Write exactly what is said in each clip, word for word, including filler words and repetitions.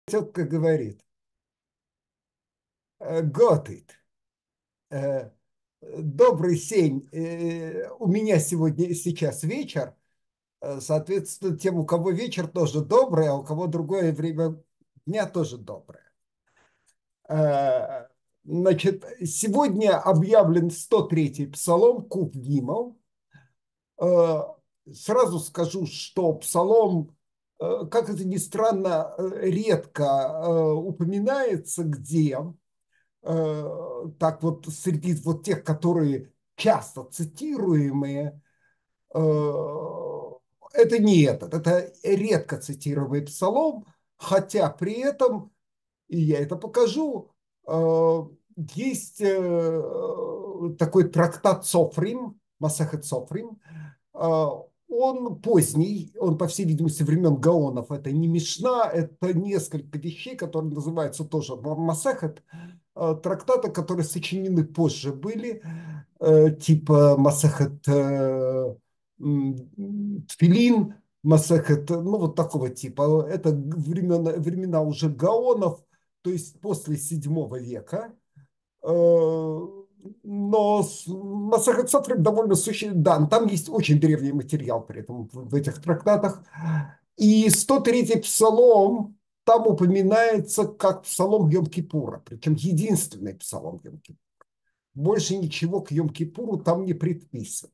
Тетка говорит, Готит, добрый сень, э, у меня сегодня сейчас вечер, э, соответственно, тем, у кого вечер тоже добрый, а у кого другое время дня тоже доброе. Э, Значит, сегодня объявлен сто третий псалом Кув Гимал. Э, Сразу скажу, что псалом, э, как это ни странно, э, редко э, упоминается где. Э, так вот среди вот тех, которые часто цитируемые, э, это не этот, это редко цитируемый псалом, хотя при этом, и я это покажу, э, есть э, такой трактат Софрим, Масахет Софрим. э, Он поздний, он, по всей видимости, времен Гаонов. Это не Мишна, это несколько вещей, которые называются тоже Масахет, э, трактаты, которые сочинены позже были, э, типа Масахет э, Тфилин, Масахет, ну вот такого типа. Это времена, времена уже Гаонов, то есть после седьмого века. Э, Но Масахет Софрим довольно существенный. Да, там есть очень древний материал при этом в этих трактатах. И сто третий псалом там упоминается как псалом Йом-Кипура, причем единственный псалом Йом-Кипура. Больше ничего к Йом-Кипуру там не предписано.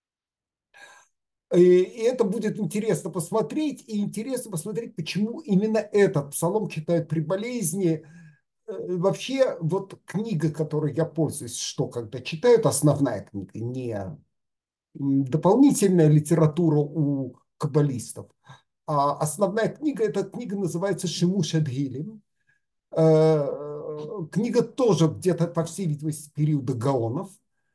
И это будет интересно посмотреть, и интересно посмотреть, почему именно этот псалом читают при болезни. Вообще, вот книга, которой я пользуюсь, что когда читаю, это основная книга, не дополнительная литература у каббалистов. А основная книга, эта книга называется «Шимуш Адгилем». Книга тоже где-то, по всей видимости, периода Гаонов.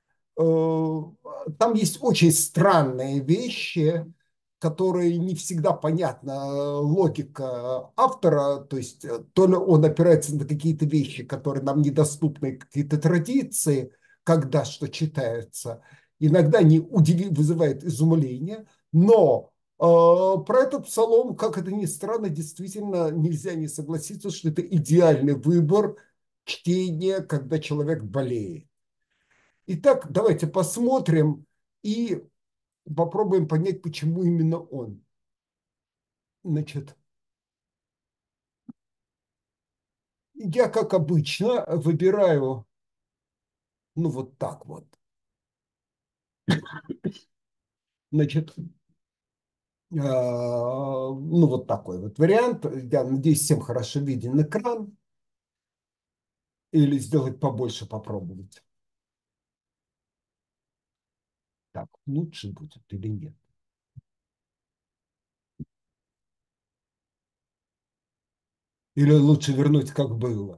Там есть очень странные вещи, которые не всегда понятна логика автора, то есть то ли он опирается на какие-то вещи, которые нам недоступны, какие-то традиции, когда что читается, иногда не удиви, вызывает изумление, но э, про этот псалом, как это ни странно, действительно нельзя не согласиться, что это идеальный выбор чтения, когда человек болеет. Итак, давайте посмотрим и попробуем понять, почему именно он. Значит, я, как обычно, выбираю, ну, вот так вот. Значит, э, ну, вот такой вот вариант. Я надеюсь, всем хорошо виден экран. Или сделать побольше, попробовать. Так, лучше будет или нет? Или лучше вернуть, как было?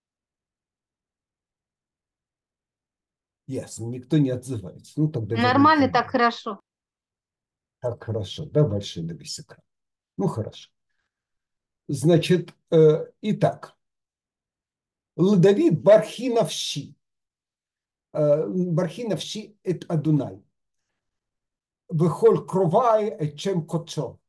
Ясно, никто не отзывается. Ну, тогда вернуть Нормально, как так было. хорошо. Так, хорошо. Да, большой на весь экран. Ну, хорошо. Значит, э, итак, Ладавид Бархинавши. Э, Бархинавши – это Адунай. Выхоль кровай, чем кочо.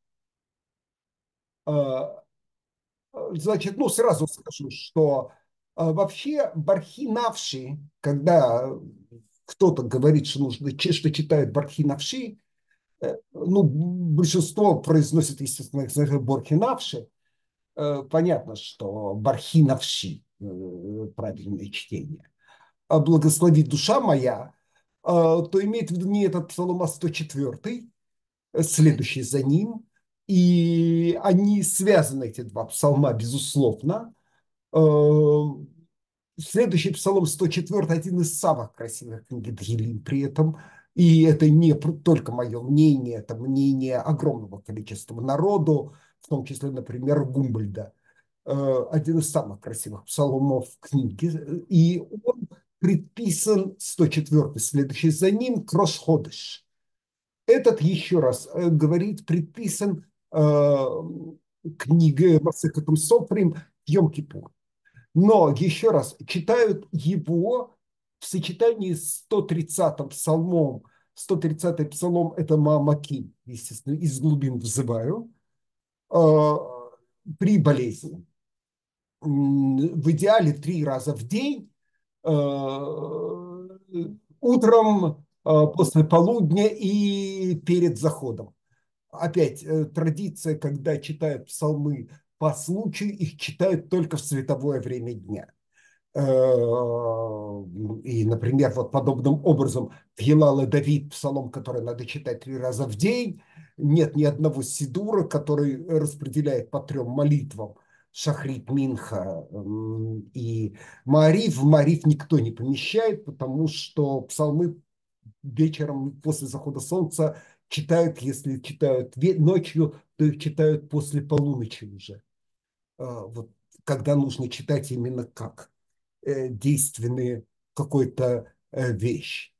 Э, Значит, ну, сразу скажу, что э, вообще Бархинавши, когда кто-то говорит, что нужно, что читают Бархинавши, э, ну, большинство произносит, естественно, Бархинавши. Э, Понятно, что Бархинавши э, правильное чтение. А благослови душа моя, а, то имеет в виду не этот псалом, а сто четвёртый, следующий за ним. И они связаны, эти два псалма, безусловно. А, Следующий псалом сто четвёртый один из самых красивых книг Тилим при этом. И это не только мое мнение, это мнение огромного количества народу, в том числе, например, Гумбольда. Э, один из самых красивых псалмов книги. И он предписан сто четвёртый, следующий за ним, Крош-Ходыш. Этот, еще раз э, говорит, предписан э, книге Масехатом Софрим Йом-Кипур. Но, еще раз, читают его в сочетании с сто тридцатым псалмом. сто тридцатый псалом – это Маамаким, естественно, из глубин взываю, э, при болезни. в идеале три раза в день, э, утром, э, после полудня и перед заходом. Опять э, традиция, когда читают псалмы по случаю, их читают только в световое время дня. Э, И, например, вот подобным образом в Елале Давид, псалом, который надо читать три раза в день, нет ни одного сидура, который распределяет по трем молитвам. Шахрит, Минха и Маариф. В Маариф никто не помещает, потому что псалмы вечером после захода солнца читают, если читают ночью, то их читают после полуночи уже. Вот когда нужно читать именно как действенные какой-то вещь.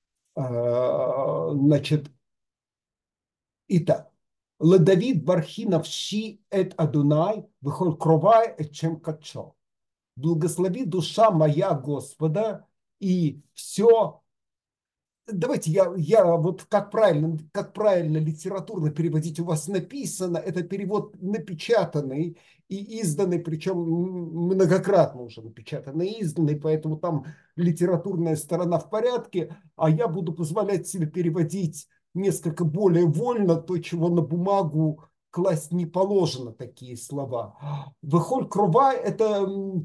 Значит, итак. Ледавид бархи навши эт Адунай, вихоль кровай эт чем качо. Благослови душа моя Господа, и все. Давайте я, я вот как правильно, как правильно литературно переводить у вас написано, это перевод напечатанный и изданный, причем многократно уже напечатанный и изданный, поэтому там литературная сторона в порядке, а я буду позволять себе переводить несколько более вольно то, чего на бумагу класть не положено, такие слова. Выхоль крова – это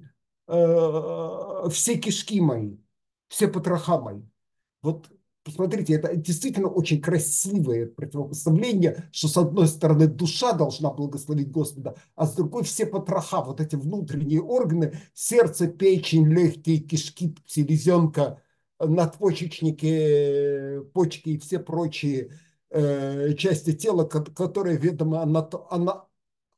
э, все кишки мои, все потроха мои. Вот посмотрите, это действительно очень красивое противопоставление, что с одной стороны душа должна благословить Господа, а с другой все потроха, вот эти внутренние органы, сердце, печень, легкие, кишки, селезенка, надпочечники, почки и все прочие э, части тела, которые ведомы анато, ана,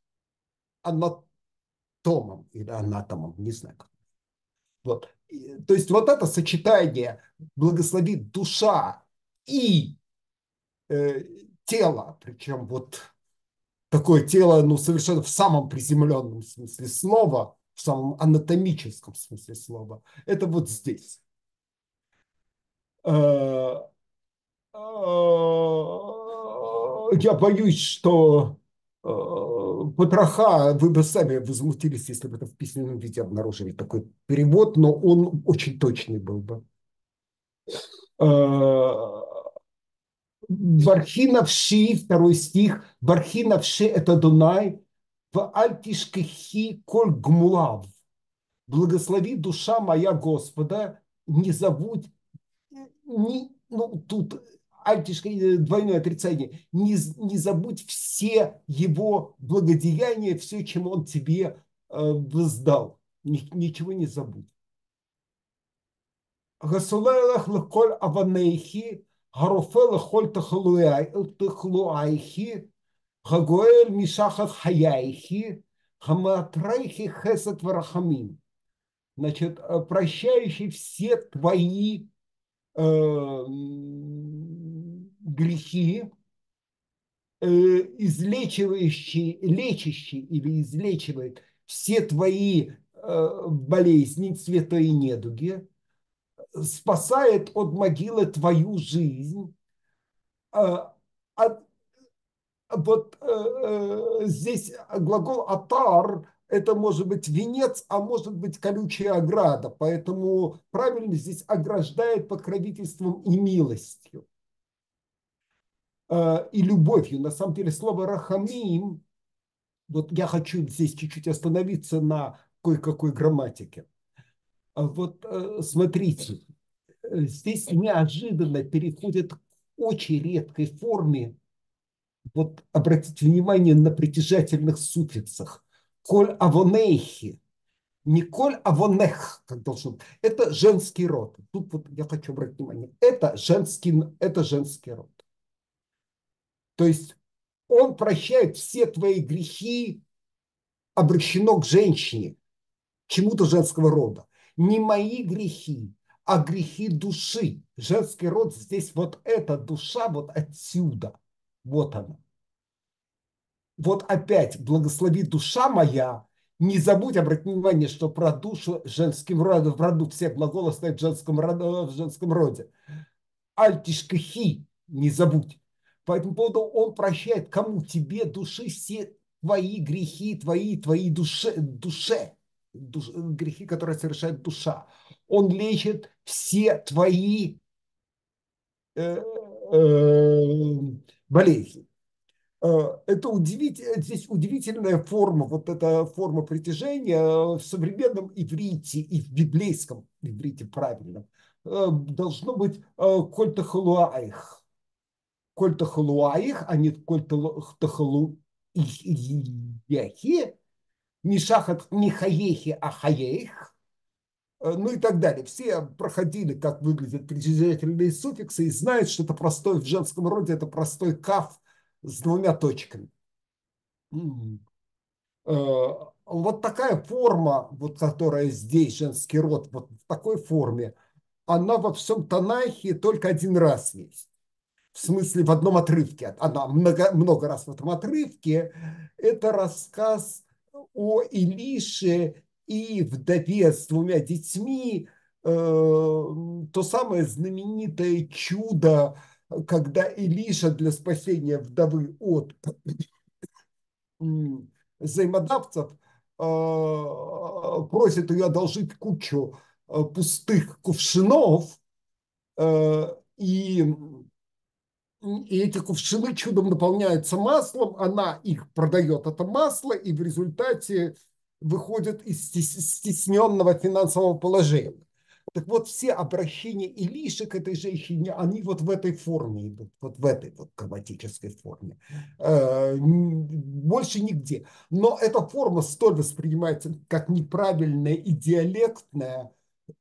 анатомом или анатомом, не знаю как. Вот. То есть вот это сочетание благословит душа и э, тело, причем вот такое тело, ну, совершенно в самом приземленном смысле слова, в самом анатомическом смысле слова, это вот здесь. Э, Я боюсь, что потроха, вы бы сами возмутились, если бы это в письменном виде обнаружили такой перевод, но он очень точный был бы. Бархи навши, второй стих, бархи навши это Дунай, в альтишкихи коль гмулав. Благослови душа моя Господа, не забудь, не, ну тут альтишка, двойное отрицание, не, не забудь все его благодеяния, все, чем он тебе э, воздал. Ничего не забудь. Гасулайлах леколь аванейхи, гарофе лехоль тахлуайхи, гагоэль мишахат хаяйхи, хаматрайхи хесет варахамин. Значит, прощающий все твои э, грехи, э, излечивающий, лечащий или излечивает все твои э, болезни, цвета и недуги, спасает от могилы твою жизнь. А, а, вот э, здесь глагол «атар» – это может быть венец, а может быть колючая ограда. Поэтому правильно здесь ограждает покровительством и милостью. Э, и любовью. На самом деле слово «рахамим», вот я хочу здесь чуть-чуть остановиться на кое-какой грамматике. Вот э, смотрите, здесь неожиданно переходит к очень редкой форме. Вот обратите внимание на притяжательных суффиксах. Коль авонейхи. Не коль авонех, как должно быть. Это женский род. Тут вот я хочу обратить внимание. Это женский, это женский род. То есть он прощает все твои грехи, обращено к женщине, чему-то женского рода. Не мои грехи, а грехи души. Женский род здесь вот эта душа вот отсюда. Вот она. Вот опять, благослови душа моя, не забудь, обратить внимание, что про душу женским родом, в роду все глаголы стоят в женском, роду, в женском роде. Альтишкахи, не забудь. По этому поводу он прощает кому? Тебе, души, все твои грехи, твои, твои душе, душе. душ, грехи, которые совершает душа. Он лечит все твои э, э, болезни. Это удивительно, здесь удивительная форма, вот эта форма притяжения в современном иврите и в библейском иврите правильном должно быть коль тахалуаих. Коль тахалуаих, а не коль тахалуихи, не шахат не хаехи, а хаеих. Ну и так далее. Все проходили, как выглядят притяжательные суффиксы, и знают, что это простой в женском роде, это простой каф с двумя точками. Вот такая форма, вот, которая здесь, женский род, вот в такой форме, она во всем Танахе только один раз есть. В смысле, в одном отрывке. Она много, много раз в этом отрывке. Это рассказ о Илише и вдове с двумя детьми. То самое знаменитое чудо, когда Илиша для спасения вдовы от взаимодавцев просит ее одолжить кучу пустых кувшинов, и, и эти кувшины чудом наполняются маслом, она их продает, это масло, и в результате выходит из стесненного финансового положения. Так вот, все обращения Илиши к этой женщине, они вот в этой форме идут, вот в этой вот грамматической форме. Больше нигде. Но эта форма столь воспринимается как неправильная и диалектная,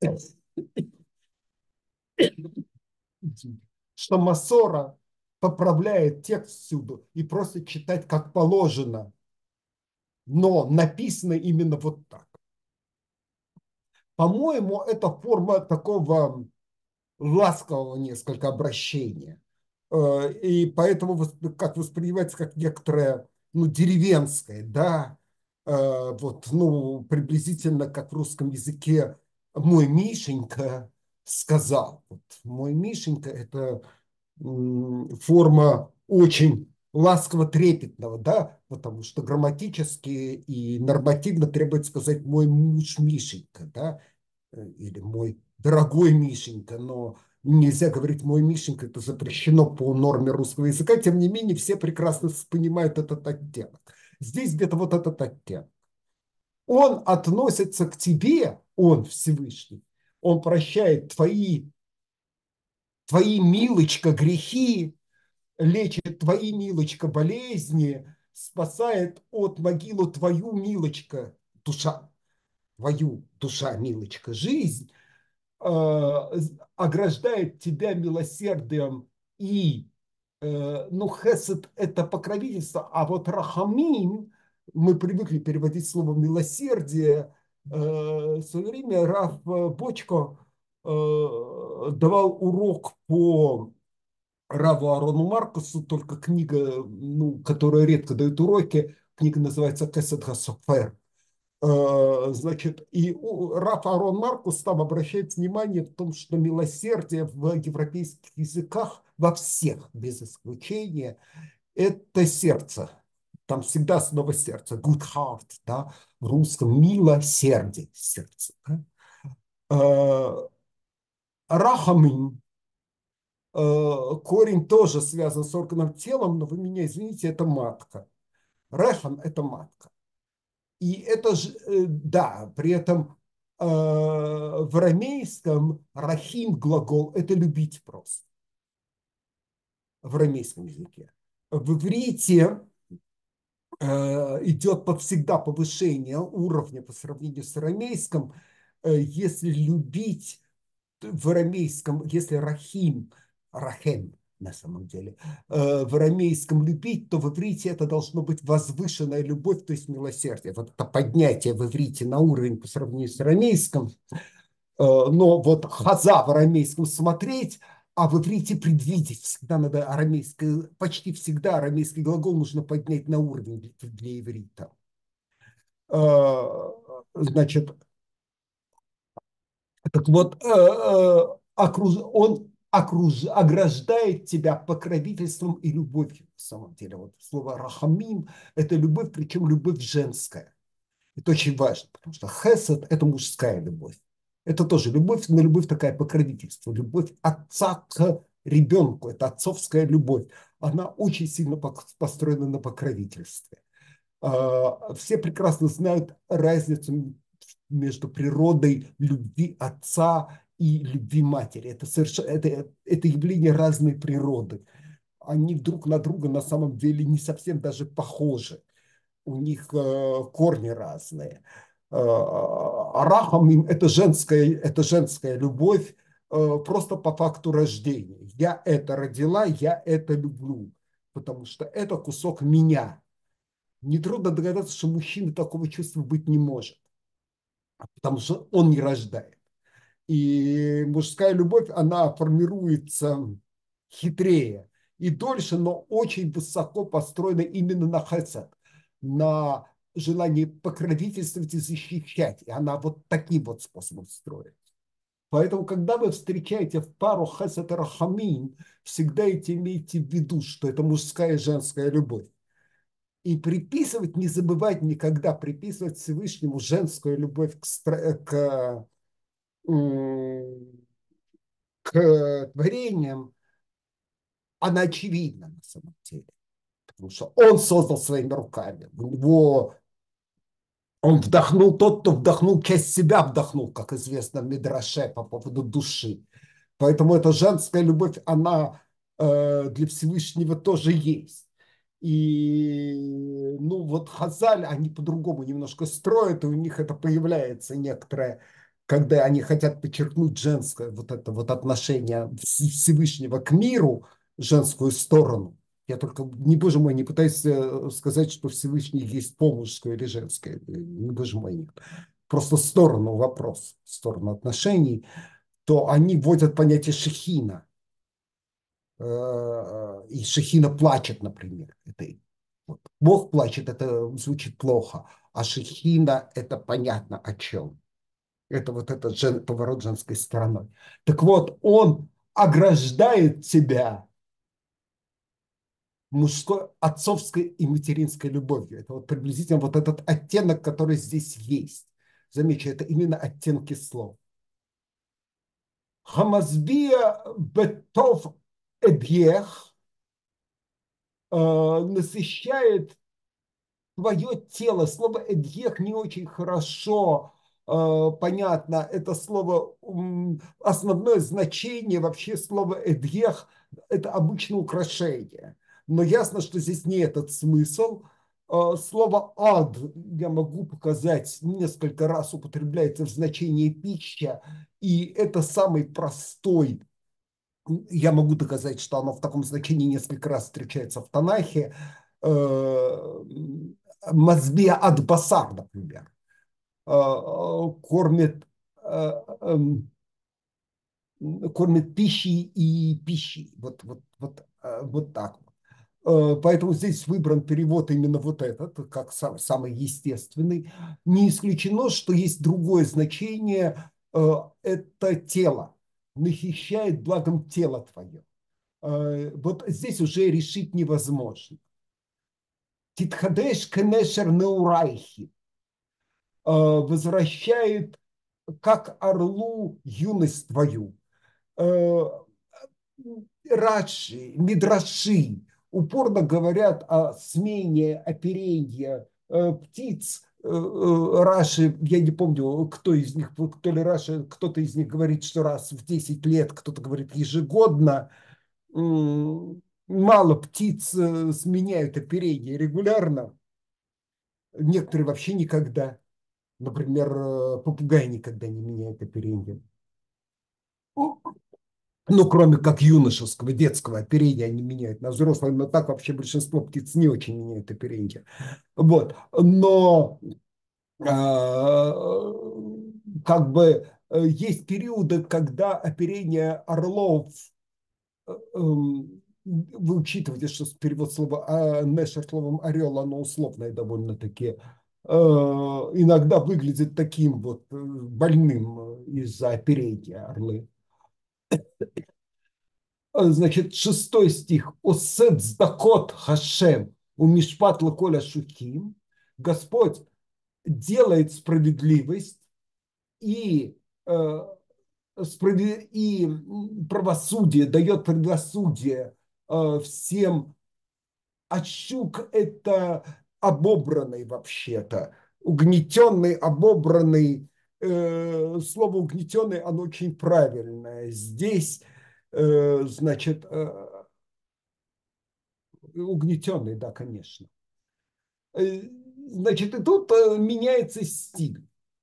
что Масора поправляет текст всюду и просто читать как положено. Но написано именно вот так. По-моему, это форма такого ласкового несколько обращения. И поэтому как воспринимается как некоторое, ну, деревенское, да, вот, ну, приблизительно как в русском языке «мой Мишенька сказал». Вот, «мой Мишенька» – это форма очень ласково-трепетного, да, потому что грамматически и нормативно требуется сказать «мой муж Мишенька», да, или «мой дорогой Мишенька», но нельзя говорить «мой Мишенька», это запрещено по норме русского языка, тем не менее все прекрасно понимают этот оттенок. Здесь где-то вот этот оттенок. Он относится к тебе, он Всевышний, он прощает твои, твои милочка, грехи, лечит твои, милочка, болезни, спасает от могилу твою, милочка, душа, твою, душа, милочка, жизнь, ограждает тебя милосердием и, ну, хесед – это покровительство, а вот рахамим, мы привыкли переводить слово милосердие, в свое время Рав Бочко давал урок по Раву Арону Маркусу, только книга, ну, которая редко дает уроки, книга называется «Кесед Хасофер». Значит, и Рав Арон Маркус там обращает внимание в том, что милосердие в европейских языках во всех, без исключения, это сердце. Там всегда снова сердце. Good heart, да, в русском милосердие, сердце. Да? Рахамин, корень тоже связан с органом телом, но вы меня извините, это матка. Рехам – это матка. И это же, да, при этом э, в арамейском рахим глагол – это любить просто. В арамейском языке. В иврите э, идет всегда повышение уровня по сравнению с арамейским. Э, если любить в арамейском, если рахим, рахем, на самом деле, в арамейском любить, то в иврите это должно быть возвышенная любовь, то есть милосердие. Вот это поднятие в иврите на уровень по сравнению с арамейским. Но вот хаза в арамейском смотреть, а в иврите предвидеть. Всегда надо арамейский, почти всегда арамейский глагол нужно поднять на уровень для иврита. Значит, так вот, он окруж, ограждает тебя покровительством и любовью, на самом деле. Вот слово рахамим – это любовь, причем любовь женская. Это очень важно, потому что хесед – это мужская любовь. Это тоже любовь, но любовь такая покровительство, любовь отца к ребенку, это отцовская любовь. Она очень сильно построена на покровительстве. Все прекрасно знают разницу между природой любви отца и любви матери. Это, совершенно, это, это явление разной природы. Они друг на друга на самом деле не совсем даже похожи. У них э, корни разные. Э, арахам это женская, это женская любовь э, просто по факту рождения. Я это родила, я это люблю, потому что это кусок меня. Нетрудно догадаться, что мужчины такого чувства быть не может, потому что он не рождает. И мужская любовь, она формируется хитрее и дольше, но очень высоко построена именно на хесед, на желании покровительствовать и защищать. И она вот таким вот способом строится. Поэтому, когда вы встречаете в пару хесед и рахамин, всегда эти имейте в виду, что это мужская и женская любовь. И приписывать, не забывать никогда приписывать Всевышнему женскую любовь к, к к творениям, она очевидна на самом деле. Потому что он создал своими руками. У него он вдохнул, тот, кто вдохнул, часть себя вдохнул, как известно в Мидраше по поводу души. Поэтому эта женская любовь, она э, для Всевышнего тоже есть. И ну вот Хазаль, они по-другому немножко строят, и у них это появляется некоторое, когда они хотят подчеркнуть женское вот это вот отношение Всевышнего к миру, женскую сторону. Я только, не, боже мой, не пытаюсь сказать, что Всевышний есть пол мужское или женское. Не, боже мой, нет. Просто сторону вопрос, сторону отношений, то они вводят понятие шехина. И шехина плачет, например. Это, вот, Бог плачет, это звучит плохо. А шехина, это понятно о чем. Это вот этот жен, поворот женской стороной. Так вот, он ограждает тебя мужской, отцовской и материнской любовью. Это вот приблизительно вот этот оттенок, который здесь есть. Замечу, это именно оттенки слов. Хамазбия бетов эбьех насыщает твое тело. Слово эдьех не очень хорошо э, понятно. Это слово, основное значение вообще слова эдьех – это обычно украшение. Но ясно, что здесь не этот смысл. Э, слово ад, я могу показать, несколько раз употребляется в значении пища. И это самый простой. Я могу доказать, что оно в таком значении несколько раз встречается в Танахе. Мазбия ад басар, например, кормит, кормит пищей и пищей. Вот, вот, вот, вот так вот. Поэтому здесь выбран перевод именно вот этот, как сам, самый естественный. Не исключено, что есть другое значение. Это тело. Нахищает благом тело твое. Вот здесь уже решить невозможно. Титхадеш кенешер неурайхи. Возвращает как орлу юность твою. Раши, мидраши упорно говорят о смене оперения птиц. Раши, я не помню, кто из них, кто ли Раши, кто-то из них говорит, что раз в десять лет, кто-то говорит ежегодно. Мало птиц сменяют оперение регулярно. Некоторые вообще никогда. Например, попугай никогда не меняет оперение. Ну, кроме как юношеского, детского оперения они меняют на взрослое, но так вообще большинство птиц не очень меняют оперение. Вот. Но э, как бы есть периоды, когда оперение орлов, э, э, вы учитываете, что перевод слова а, нешер словом орел, оно условное довольно-таки, э, иногда выглядит таким вот больным из-за оперения орлы. Значит, шестой стих. «Осет сдакот хашем у мишпат лаколя шуким». Господь делает справедливость и, э, справед... и правосудие, дает правосудие э, всем. А щук – это обобранный вообще-то, угнетенный, обобранный. Э, слово угнетенный, оно очень правильное. Здесь, э, значит, э, угнетенный, да, конечно. Э, значит, и тут э, меняется стиль.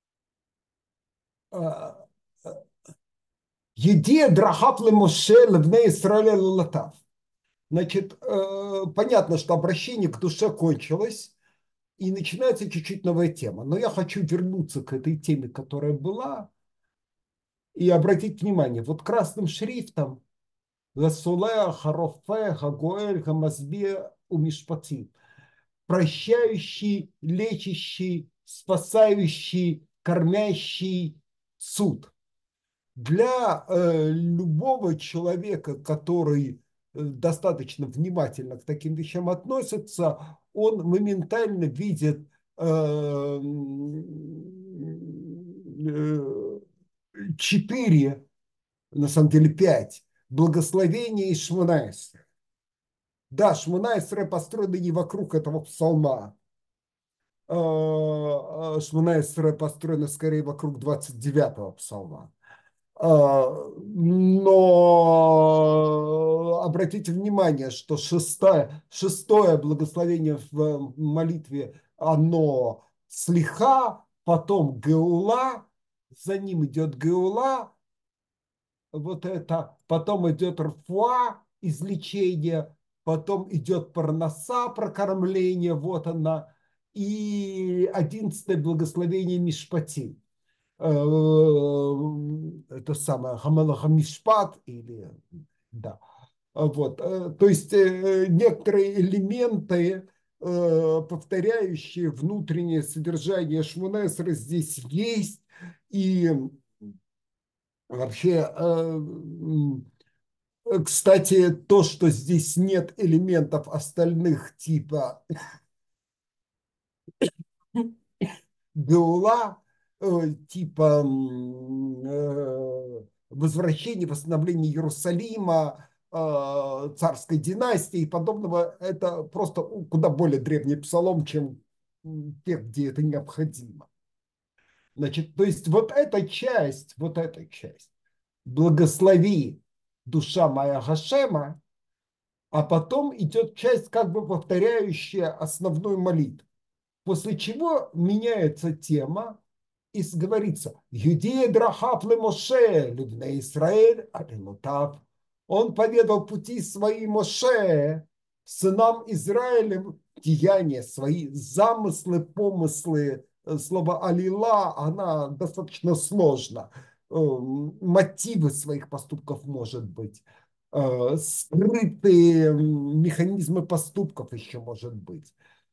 Еде драхав ле Моше левне Исраэля латав. Значит, э, понятно, что обращение к душе кончилось, и начинается чуть-чуть новая тема. Но я хочу вернуться к этой теме, которая была, и обратить внимание. Вот красным шрифтом «Ласулеа харофе хагоэль хамазбе умишпати» прощающий, лечащий, спасающий, кормящий суд. Для э, любого человека, который э, достаточно внимательно к таким вещам относится, он моментально видит э, э, четыре, на самом деле пять, благословения из Шмонайсера. Да, Шмонайсера построены не вокруг этого псалма. Шмонайсера построены скорее вокруг двадцать девятого псалма. Но обратите внимание, что шестое, шестое благословение в молитве, оно слиха, потом геула, за ним идет геула, вот это, потом идет рфуа, излечение, потом идет парноса, прокормление, вот она, и одиннадцатое благословение Мишпати. Это самое Хамелаха Мишпат или да. Вот. То есть некоторые элементы, повторяющие внутреннее содержание Шмонесера, здесь есть. И вообще, кстати, то, что здесь нет элементов остальных типа Геула, типа возвращения, восстановления Иерусалима, царской династии и подобного, это просто куда более древний псалом, чем тех, где это необходимо. Значит, то есть вот эта часть, вот эта часть, благослови душа моя Гашема, а потом идет часть, как бы повторяющая основную молитву. После чего меняется тема и говорится: «Юдея драхав ле Моше, любне Исраэль, алилотав». Он поведал пути свои Моше, сынам Израилем, деяния свои, замыслы, помыслы. Слово «алила», она достаточно сложна. Мотивы своих поступков, может быть. Скрытые механизмы поступков еще, может быть.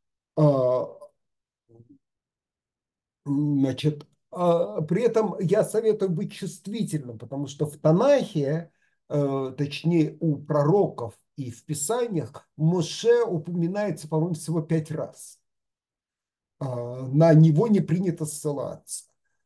Значит, при этом я советую быть чувствительным, потому что в Танахе, точнее у пророков и в Писаниях, Моше упоминается, по-моему, всего пять раз. На него не принято ссылаться.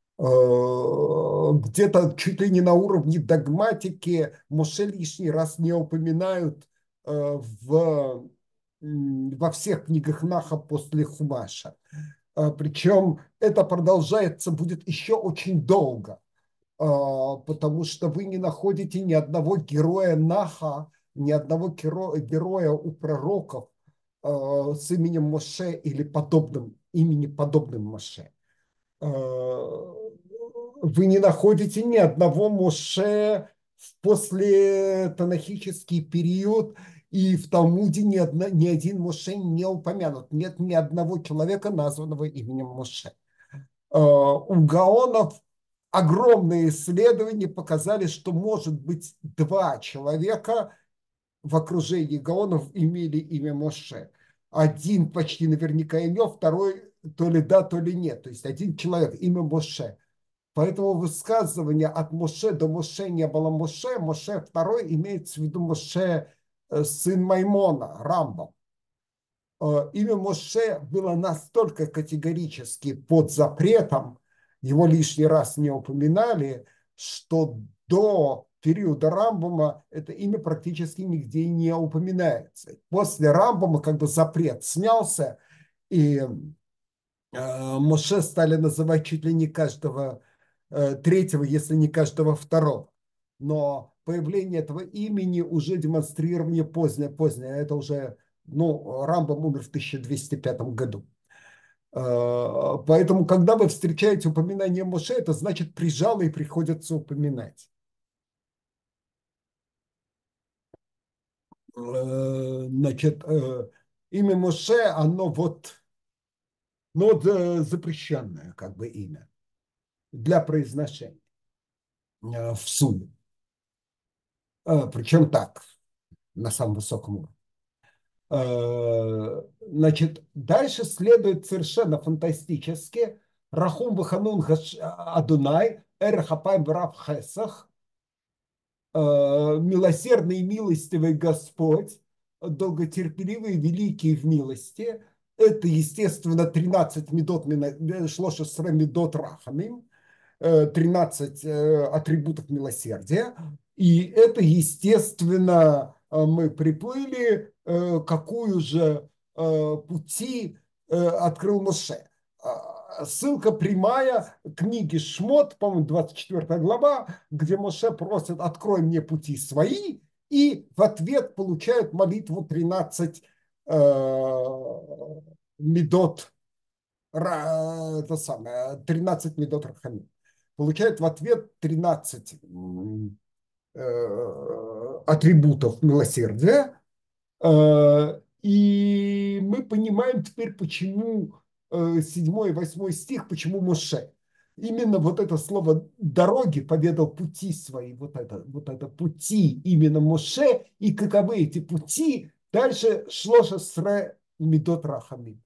Где-то чуть ли не на уровне догматики Моше лишний раз не упоминают в, во всех книгах Наха после Хумаша. Причем это продолжается будет еще очень долго, потому что вы не находите ни одного героя Наха, ни одного героя у пророков с именем Моше или подобным, имени подобным Моше. Вы не находите ни одного Моше в послетанахический период, и в Талмуде ни, одна, ни один Моше не упомянут. Нет ни одного человека, названного именем Моше. У гаонов огромные исследования показали, что может быть два человека в окружении гаонов имели имя Моше. Один почти наверняка имел, второй то ли да, то ли нет. То есть один человек, имя Моше. Поэтому высказывание от Моше до Моше не было Моше. Моше второй имеется в виду Моше, сын Маймона, Рамбам. э, имя Моше было настолько категорически под запретом, его лишний раз не упоминали, что до периода Рамбама это имя практически нигде не упоминается. После Рамбама как бы запрет снялся, и э, Моше стали называть чуть ли не каждого э, третьего, если не каждого второго. Но появление этого имени уже демонстрирование позднее, позднее. Это уже, ну, Рамбам умер в тысяча двести пятом году. Э, Поэтому, когда вы встречаете упоминание Моше, это значит прижало и приходится упоминать. Э, Значит, э, имя Моше, оно вот, ну, вот, э, запрещенное как бы имя для произношения э, в суе. Э, Причем так, на самом высоком уровне. Э, Значит, дальше следует совершенно фантастически Рахум Ваханун Адунай Эрхапай Брав Хесах, милосердный и милостивый Господь, долготерпеливый и великий в милости. Это, естественно, тринадцать медот, шлоша медот рахамим, тринадцать атрибутов милосердия. И это, естественно, мы приплыли, какую же пути открыл Моше. Ссылка прямая книги Шмот, по-моему, двадцать четвёртая глава, где Моше просит: открой мне пути свои, и в ответ получают молитву тринадцать медот, это самое, тринадцать медот рахамим. Получает в ответ тринадцать атрибутов милосердия. И мы понимаем теперь, почему седьмой и восьмой стих, почему Моше. Именно вот это слово «дороги» поведал пути свои, вот это, вот это пути именно Моше, и каковы эти пути, дальше шлоша сре медот рахамим.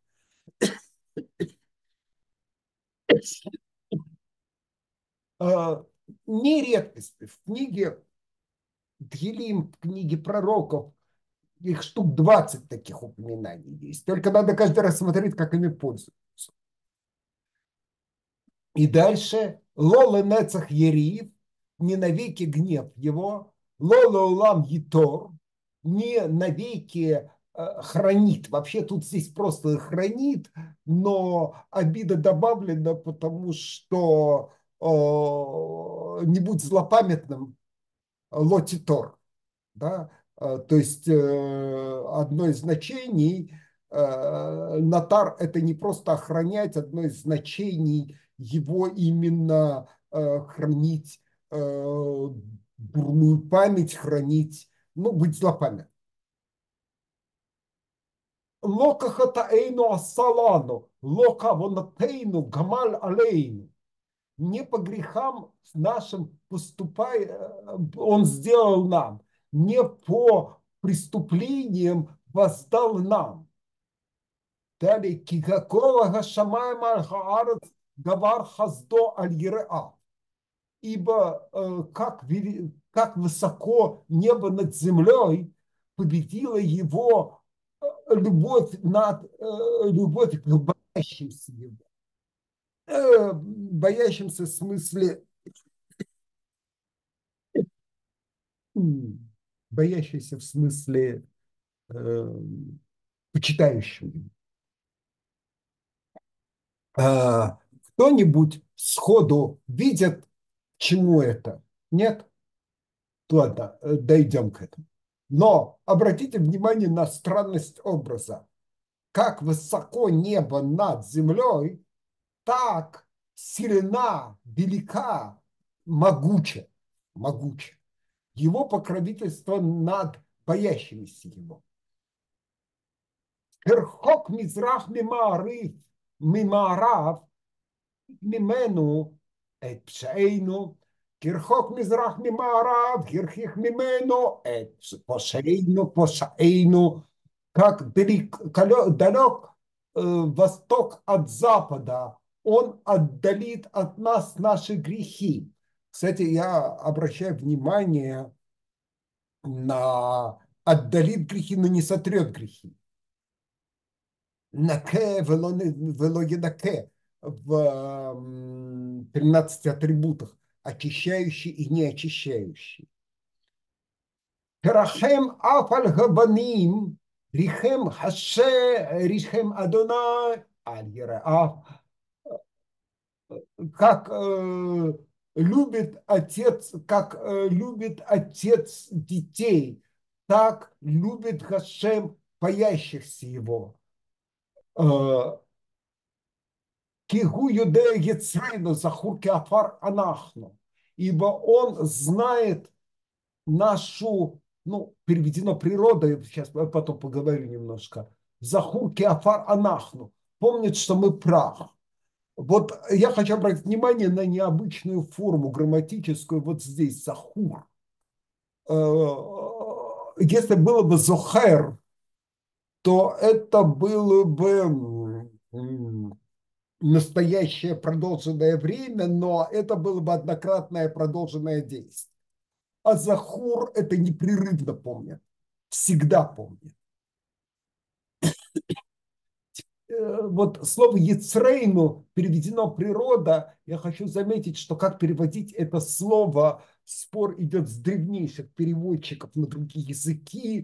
Не редкость в книге Тхилим, в книге пророков, их штук двадцать таких упоминаний есть. Только надо каждый раз смотреть, как ими пользуются. И дальше Лола Нецах Ериев, не навеки гнев его, Лола Улам Етор, не навеки э, хранит. Вообще тут здесь просто хранит, но обида добавлена, потому что э, не будь злопамятным, лотитор. Да? То есть одно из значений натар — это не просто охранять, одно из значений его именно хранить дурную память, хранить, ну, быть злопамятным. Лока хатаэйну ассалану, лока вонатейну гамаль алейну. Не по грехам нашим поступай, он сделал нам, не по преступлениям воздал нам. Далее, кикакола гашамаем аль-хаарец гавар хаздо аль-ереа. Ибо э, как, как высоко небо над землей победила его э, любовь, над, э, любовь к боящимся его. Э, боящимся в смысле боящийся в смысле э, почитающим. А, кто-нибудь сходу видит, к чему это? Нет? Ладно, дойдем к этому. Но обратите внимание на странность образа. Как высоко небо над землей, так сильна, велика, могуча, могуча. Его покровительство над боящимися его. Керхок мизрах мимаарив, мимаарав, мимену эт пшейну, Керхок мизрах мимаарав, герхих мимену эт пошейну, пошейну. Как далек, далек э, восток от запада, он отдалит от нас наши грехи. Кстати, я обращаю внимание на отдалит грехи, но не сотрет грехи. наке вело не- вело едаке в м, тринадцати атрибутах, очищающий и не очищающий. Терахем афаль габаним, рихем хаше, рихем адонай, аль ераав. Как э, любит отец, как э, любит отец детей, так любит Хашем боящихся его. Э, Кигу юдея Ецрейну захур кеафар анахну. Ибо он знает нашу, ну, переведено природой, сейчас потом поговорю немножко. Захур кеафар анахну. Помнит, что мы прах. Вот я хочу обратить внимание на необычную форму грамматическую вот здесь, захур. Если было бы зохер, то это было бы настоящее продолженное время, но это было бы однократное продолженное действие. А захур это непрерывно помнит, всегда помнит. Вот слово «ецрейну» переведено «природа». Я хочу заметить, что как переводить это слово, спор идет с древнейших переводчиков на другие языки.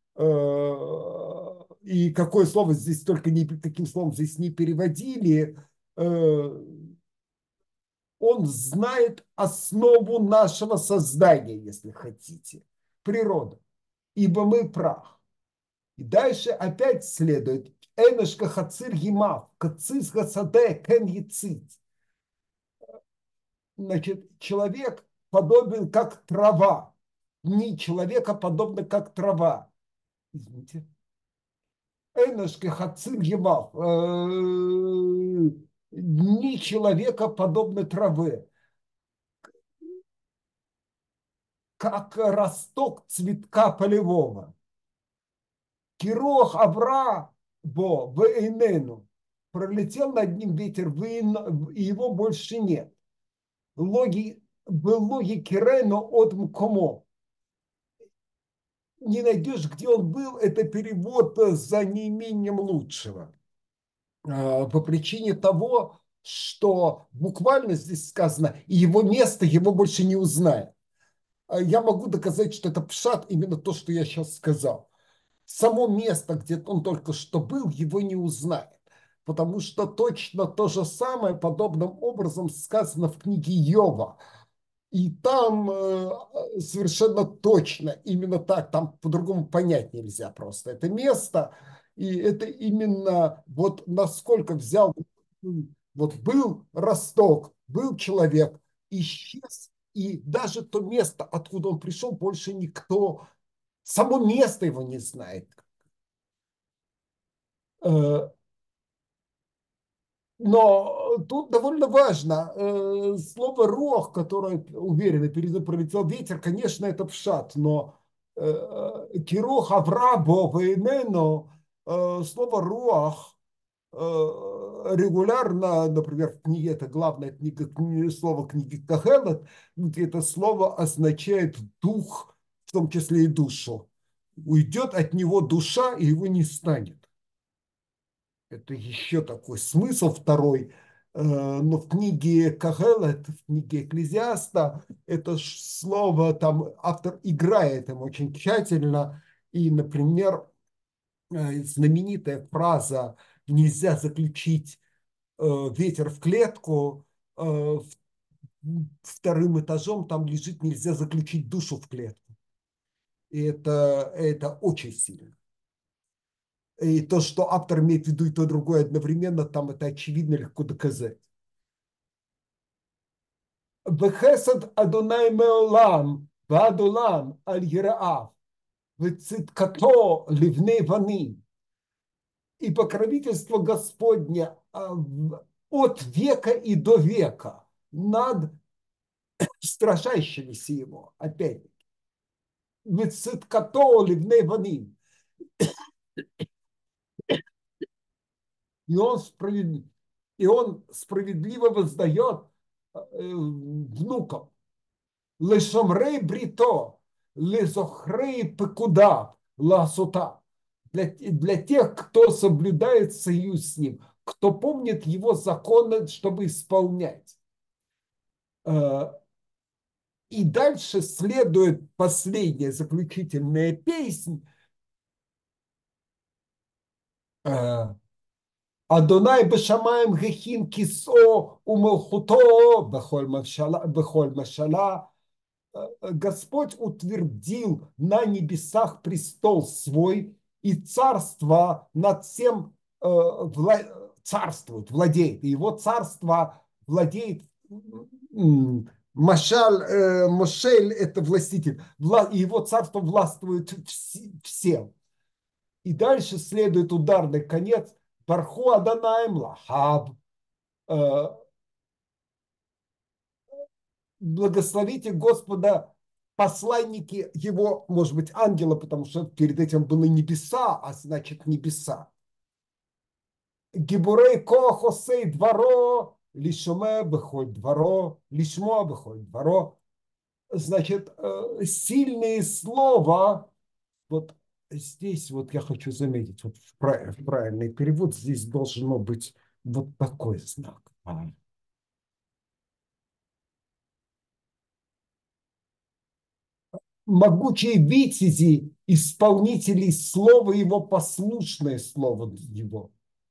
И какое слово здесь только не, каким словом здесь не переводили. Он знает основу нашего создания, если хотите, природа. Ибо мы прах. И дальше опять следует Энешка хацир гимав, кацис гасаде кен яцит. Значит, человек подобен как трава. Дни человека подобны как трава. Извините. Энешка хацир гимав. Дни человека подобны траве. Как росток цветка полевого. Кирох Авра бо вейнену. Пролетел над ним ветер, и его больше нет. Логи, был логики Рено от Мкомо. Не найдешь, где он был, это перевод за неимением лучшего. По причине того, что буквально здесь сказано, и его место его больше не узнает. Я могу доказать, что это пшат, именно то, что я сейчас сказал. Само место, где он только что был, его не узнает. Потому что точно то же самое подобным образом сказано в книге Йова. И там э, совершенно точно именно так, там по-другому понять нельзя просто. Это место, и это именно вот насколько взял, вот был росток, был человек, исчез, и даже то место, откуда он пришел, больше никто, само место его не знает. Э, Но тут довольно важно. э, Слово «рох», которое уверенно перед пролетел ветер, конечно, это пшат, но э, «кирох аврабо вейнено», э, слово «руах» э, регулярно, например, в книге, это главная книга, кни- слово книги Кахелет, где это слово означает дух, в том числе и душу. Уйдет от него душа, и его не станет. Это еще такой смысл второй. Но в книге Кахелет, в книге Экклезиаста, это слово, там автор играет им очень тщательно. И, например, знаменитая фраза «нельзя заключить ветер в клетку», вторым этажом там лежит «нельзя заключить душу в клетку». И это, это очень сильно. И то, что автор имеет в виду и то, и другое одновременно, там это очевидно легко доказать. Вехесед Адонай Меолам, Вадолам Аль-Ераав, Вецидкато Ливней Вани. И покровительство Господня от века и до века над страшащимися его, опять. Вецидкато Ливней Вани. И он, справед... и он справедливо воздает э, внукам. Лешомрей брито, лезохрей пекуда, ласота. для, для тех, кто соблюдает союз с ним, кто помнит его законы, чтобы исполнять. И дальше следует последняя заключительная песнь. Адонай бешамаем гехин кисо умелхуто бехоль машала. Господь утвердил на небесах престол свой, и царство над всем э, вла... царствует, владеет. И его царство владеет. Машаль, э, Мошель – это властитель. Вла... И его царство властвует вс... всем. И дальше следует ударный конец. Барху Аданаем Лахаб. Благословите Господа посланники его, может быть, ангела, потому что перед этим были небеса, а значит небеса. Гибурей Коахосей Дворо, Лишоме Бехоль Дворо, Лишмо Бехоль Дворо. Значит, сильные слова, вот здесь вот я хочу заметить, вот правильный перевод, здесь должно быть вот такой знак. Могучие витязи, исполнителей слова его, послушное слово его.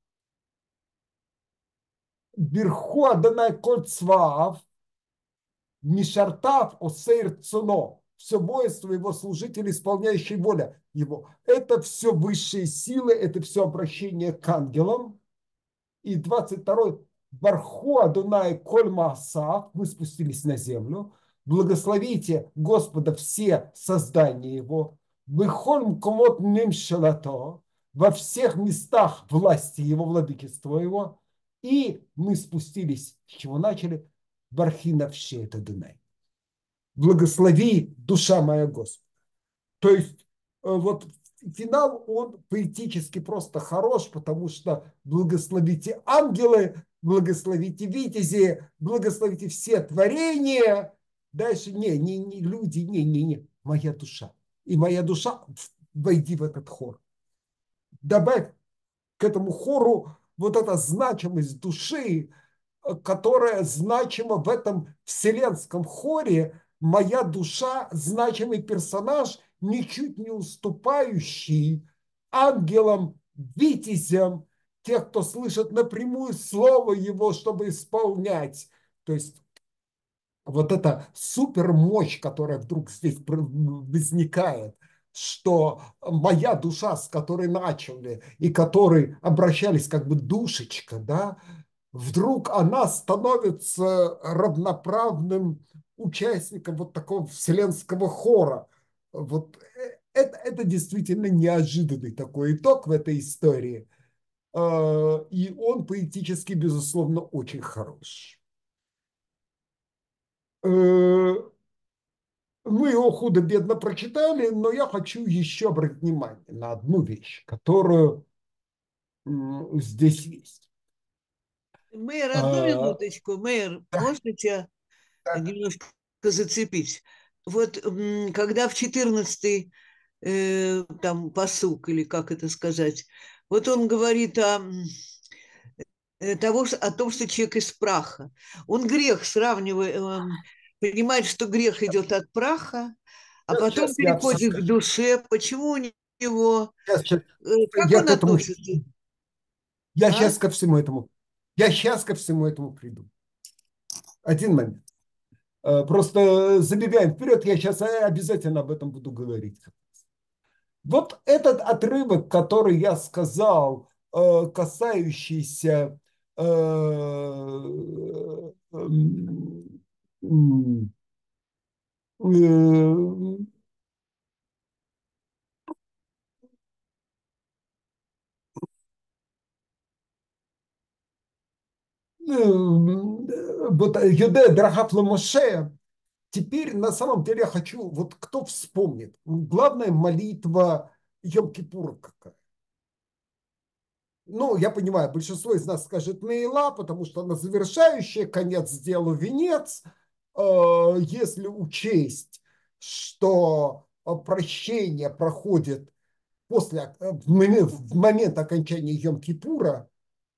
Бирху Адонай коль цваав, мишартав осейр цуно. Все воинство его служители, исполняющие воля его. Это все высшие силы, это все обращение к ангелам. И двадцать второй. Барху Адонай коль маасав, мы спустились на землю. Благословите Господа все создания его. Выхольм комот нимшалато, во всех местах власти его, владычества его. И мы спустились, с чего начали, Бархина все это Дунай. Благослови, душа моя, Господа. То есть вот финал, он поэтически просто хорош, потому что благословите ангелы, благословите витязи, благословите все творения. Дальше не, не, не люди, не, не, не, моя душа. И моя душа, войди в этот хор. Добавь к этому хору вот эта значимость души, которая значима в этом вселенском хоре. Моя душа – значимый персонаж, ничуть не уступающий ангелам, витязям, тех, кто слышит напрямую слово его, чтобы исполнять. То есть вот эта супермощь, которая вдруг здесь возникает, что моя душа, с которой начали, и которой обращались как бы душечка, да, вдруг она становится равноправным участником вот такого вселенского хора. Вот это, это действительно неожиданный такой итог в этой истории. И он поэтически, безусловно, очень хорош. Мы его худо-бедно прочитали, но я хочу еще обратить внимание на одну вещь, которую здесь есть. Мэр, одну минуточку, мэр, Да, можно тебя да. немножко зацепить? Вот когда в четырнадцатый э, там пасук, или как это сказать, вот он говорит о, того, о том, что человек из праха. Он грех сравнивает, он понимает, что грех идет от праха, а Сейчас, потом сейчас я все переходит к скажу. душе. Почему у него, Сейчас, сейчас. как Я он к этому, относится? я А? сейчас ко всему этому, я сейчас ко всему этому приду. Один момент. Просто забегаем вперед, я сейчас обязательно об этом буду говорить. Вот этот отрывок, который я сказал, касающийся вот Юде Драхат Моше. Теперь на самом деле я хочу, вот кто вспомнит, главная молитва Йом-Кипура какая? Ну, я понимаю, большинство из нас скажет Мейла, потому что она завершающая, конец делу венец. Если учесть, что прощение проходит после, в момент, в момент окончания Йом-Кипура,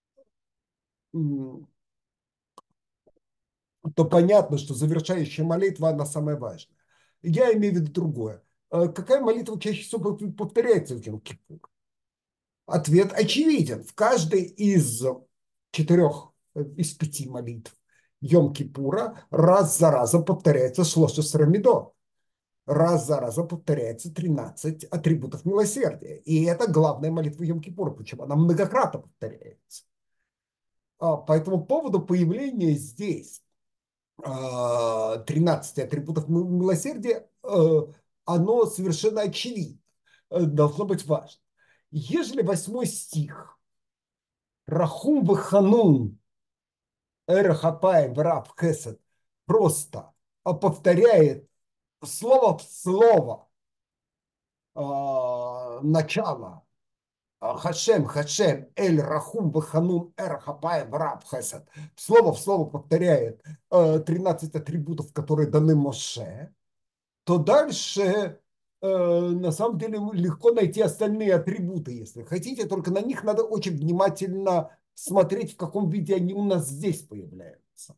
то понятно, что завершающая молитва, она самая важная. Я имею в виду другое. Какая молитва чаще всего повторяется в Йом-Кипур? Ответ очевиден. В каждой из четырех, из пяти молитв Йом-Кипура раз за разом повторяется шлошес рамидот. Раз за разом повторяется тринадцать атрибутов милосердия. И это главная молитва Йом-Кипура, причем она многократно повторяется. По этому поводу появление здесь тринадцати атрибутов милосердия, оно совершенно очевидно, должно быть важно. Ежели восьмой стих Рахум ваханун эрахапаем враб хесед просто повторяет слово в слово начало Хашем, Хашем, Эль Рахум, Ваханун, Эр Хапаем, Раб Хесед. Слово в слово повторяет э, тринадцать атрибутов, которые даны Моше, то дальше э, на самом деле легко найти остальные атрибуты, если хотите, только на них надо очень внимательно смотреть, в каком виде они у нас здесь появляются.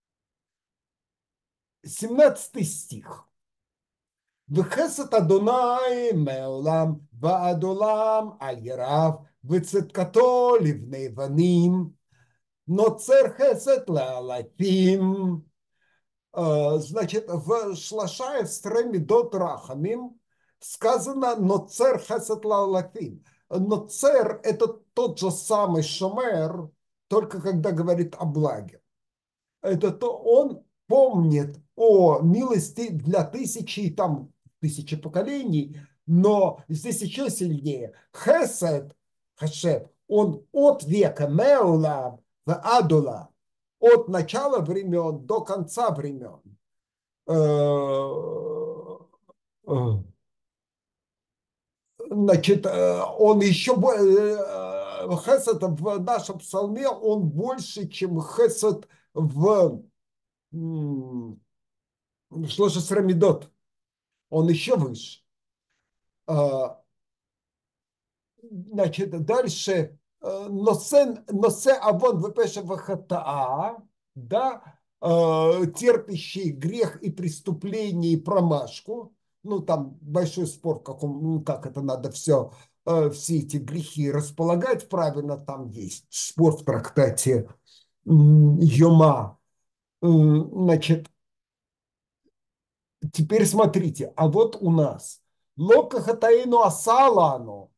семнадцатый стих. וחסד אדוני מעולם ועד עולם על יראו וצדקתו לבני בנים נוצר חסד לאלפים. Значит, в Шлашае в Стреме Дот Рахамим сказано «Ноцер хесед лаалафим». Ноцер – это тот же самый шомер, только когда говорит о благе. Это то он помнит о милости для тысячи, там, тысячи поколений, но здесь еще сильнее. Хесед, хашет, он от века, меула, в адула, от начала времен до конца времен. Значит, он еще хесед в нашем псалме, он больше, чем хесед в Шлошес Рамидот. Он еще выше. Значит, дальше носе, носе авон вепеша вахатаа, да, терпящий грех и преступление и промашку. Ну, там большой спор, как, он, ну, как это надо все, все эти грехи располагать правильно. Там есть спор в трактате Йома. Значит, теперь смотрите, а вот у нас Лока хатаину асалану.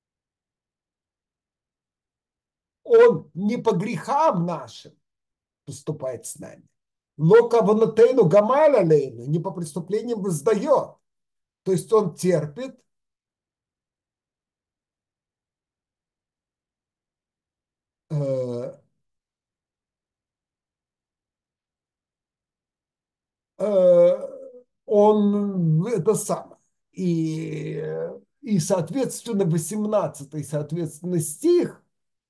Он не по грехам нашим поступает с нами. Лока ванатейну гамалалейну, не по преступлениям воздает. То есть он терпит э, э, он это самое. И, и соответственно, восемнадцатый, соответственно, стих,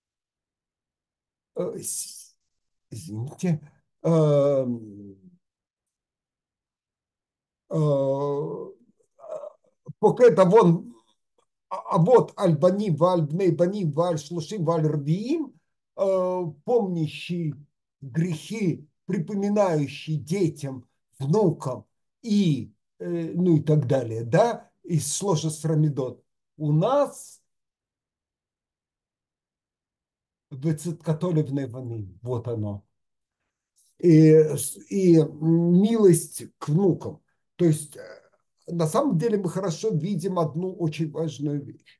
э, извините, э, э, пока это вон, а вот аль-баним, валь-бней баним, валь-шлушим, валь-рбиим, помнящий грехи, припоминающий детям, внукам и, ну и так далее, да, из Шлошес Рамидот. У нас Вецеткатолевной ваны, вот оно. И, и милость к внукам. То есть на самом деле мы хорошо видим одну очень важную вещь.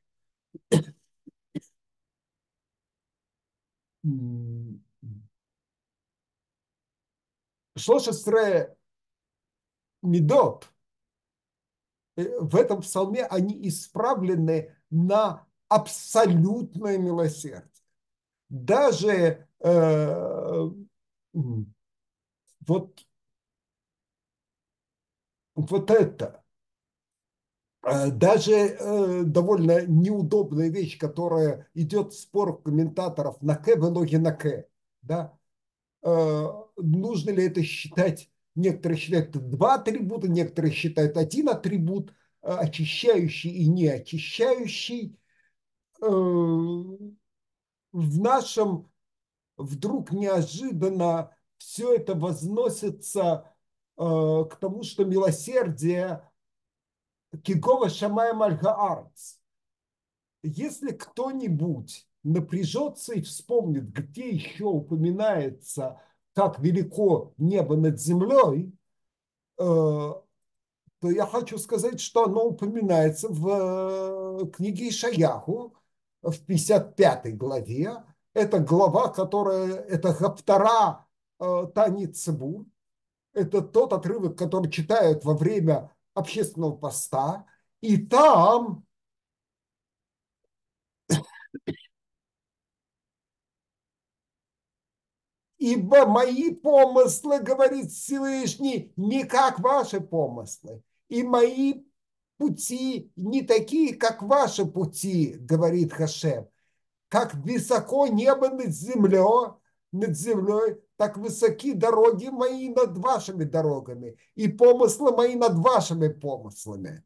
Шлошесре Медот в этом псалме они исправлены на абсолютное милосердие. Даже э, вот, вот это, э, даже э, довольно неудобная вещь, которая идет в спорах комментаторов на к, в на к, да, э, нужно ли это считать. Некоторые считают два атрибута, некоторые считают один атрибут, очищающий и не очищающий. в нашем вдруг неожиданно все это возносится э, к тому, что милосердие кигова шамаем аль-гаарц. Если кто-нибудь напряжется и вспомнит, где еще упоминается, как велико небо над землей, э, то я хочу сказать, что оно упоминается в книге Ишаяху в пятьдесят пятой главе. Это глава, которая, это Гаптара Тани Цибур. Это тот отрывок, который читают во время общественного поста. И там ибо мои помыслы, говорит Всевышний, не как ваши помыслы. И мои пути не такие, как ваши пути, говорит Хашем. Как высоко небо над землей, над землей, так высоки дороги мои над вашими дорогами, и помыслы мои над вашими помыслами.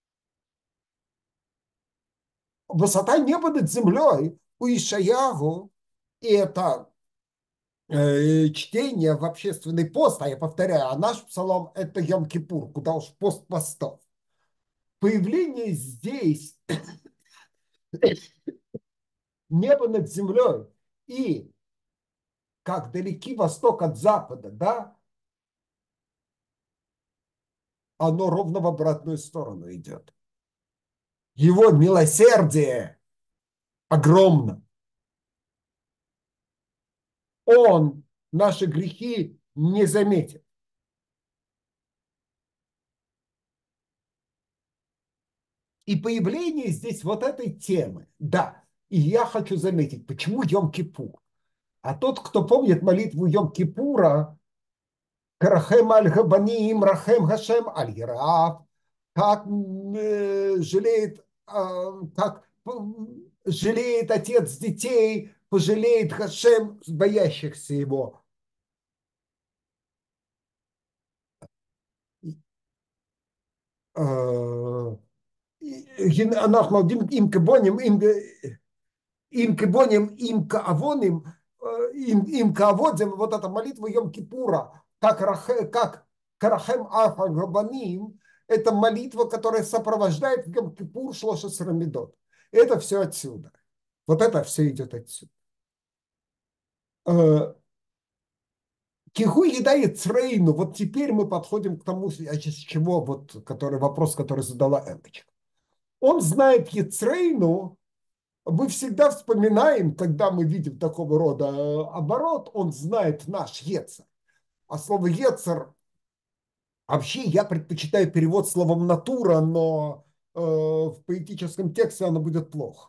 Высота неба над землей у Ишаягу, и это э, чтение в общественный пост, а я повторяю, а наш псалом – это Йом-Кипур, куда уж пост постов. Появление здесь неба над землей и как далеки восток от запада, да, оно ровно в обратную сторону идет. Его милосердие огромно. Он наши грехи не заметит. И появление здесь вот этой темы, да, и я хочу заметить, почему Йом-Кипур? А тот, кто помнит молитву Йом-Кипура, Карахем аль-Габаним, Рахем Хашем аль-Ярав, как э, жалеет, э, как жалеет отец детей, пожалеет Хашем боящихся его. אנחנו עובדים עם קבונים, עם, עם קבונים, עם каавоним, им, им кааводим, вот эта молитва Йом-Кипура, как, как Карахем Афаль Рабаним, это молитва, которая сопровождает Йом-Кипур Шлоша Срамидот. Это все отсюда. Вот это все идет отсюда. Киху едает црейну. Вот теперь мы подходим к тому, с чего вот, который, вопрос, который задала Эмочка. Он знает Ецрейну. Мы всегда вспоминаем, когда мы видим такого рода оборот, он знает наш Ецер. А слово Ецер, вообще я предпочитаю перевод словом натура, но э, в поэтическом тексте оно будет плохо.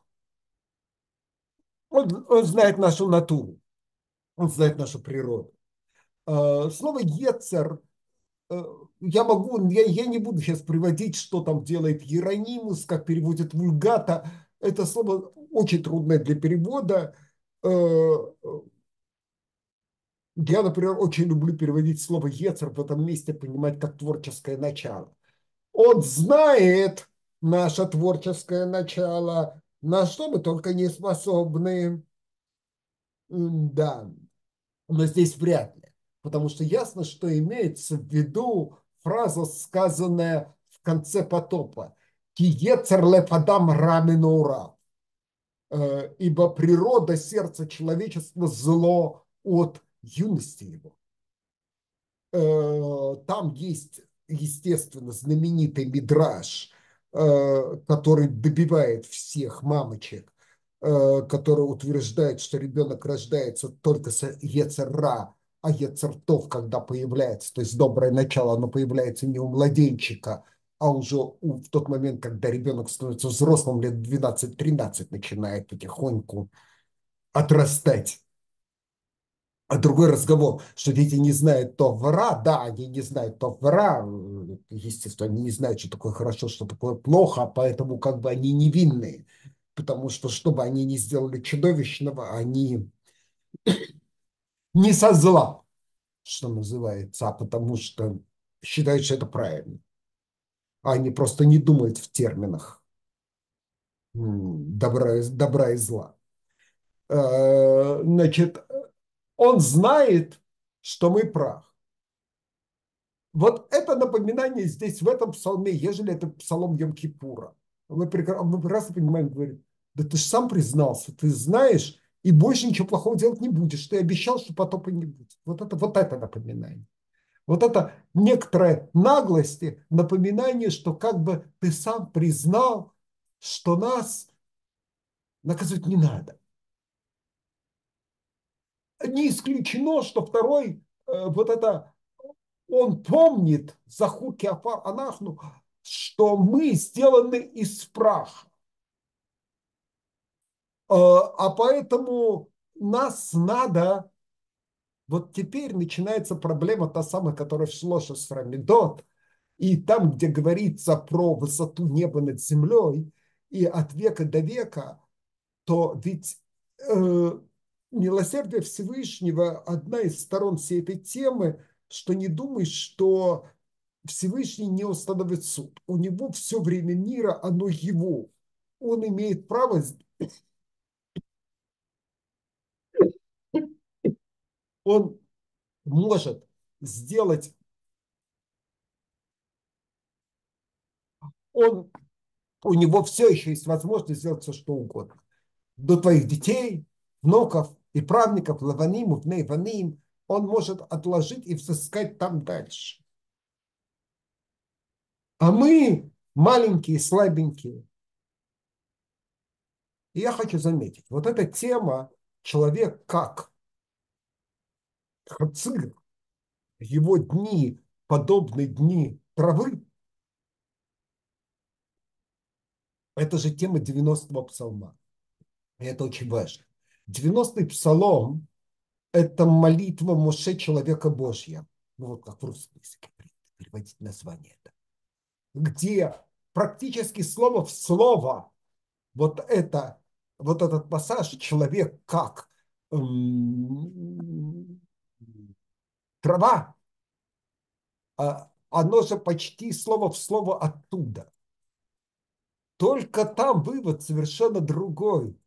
Он, он знает нашу натуру, он знает нашу природу. Э, слово Ецер, э, я могу, я, я не буду сейчас приводить, что там делает Иеронимус, как переводит Вульгата. Это слово очень трудное для перевода. Я, например, очень люблю переводить слово «ецер» в этом месте, понимать как творческое начало. Он знает наше творческое начало, на что мы только не способны. Да, но здесь вряд ли, потому что ясно, что имеется в виду фраза, сказанная в конце потопа «Ки ецер лепадам раменура», ибо природа сердца человечества зло от юности его. Там есть, естественно, знаменитый мидраш, который добивает всех мамочек, который утверждает, что ребенок рождается только с ецер-ра, а ецер-тов, когда появляется, то есть доброе начало, оно появляется не у младенчика, а уже у, в тот момент, когда ребенок становится взрослым, лет двенадцать-тринадцать, начинает потихоньку отрастать. А другой разговор, что дети не знают Товара, да, они не знают Товара, естественно, они не знают, что такое хорошо, что такое плохо, поэтому как бы они невинные, потому что, что бы они ни сделали чудовищного, они не со зла, что называется, а потому что считают, что это правильно. А они просто не думают в терминах добра, добра и зла. Э, Значит, он знает, что мы прах. Вот это напоминание здесь, в этом псалме, ежели это псалом Йом-Кипура. Мы, прекра- мы прекрасно понимаем, говорит, да ты же сам признался, ты знаешь, и больше ничего плохого делать не будешь. Ты обещал, что потопа не будет. Вот это, вот это напоминание. Вот это некоторое наглости, напоминание, что как бы ты сам признал, что нас наказывать не надо. Не исключено, что второй, э, вот это, он помнит, Захур Кеофар Анахну, что мы сделаны из праха. Э, а поэтому нас надо, вот теперь начинается проблема та самая, которая в Шлоше с Рамидот, и там, где говорится про высоту неба над землей, и от века до века, то ведь э, милосердие Всевышнего одна из сторон всей этой темы, что не думай, что Всевышний не установит суд. У него все время мира, оно его. Он имеет право, он может сделать, он, у него все еще есть возможность сделать все, что угодно. До твоих детей, внуков и правников, лаваним, увней, ваним, он может отложить и взыскать там дальше. А мы маленькие, слабенькие. И я хочу заметить, вот эта тема человек как хацир, его дни подобны дни травы, это же тема девяностого псалма. И это очень важно. девяностый псалом – это молитва Моше, человека Божья. Ну, вот как в русском языке переводить название это. Где практически слово в слово вот это, вот этот пассаж человек как эм, трава, а оно же почти слово в слово оттуда. Только там вывод совершенно другой.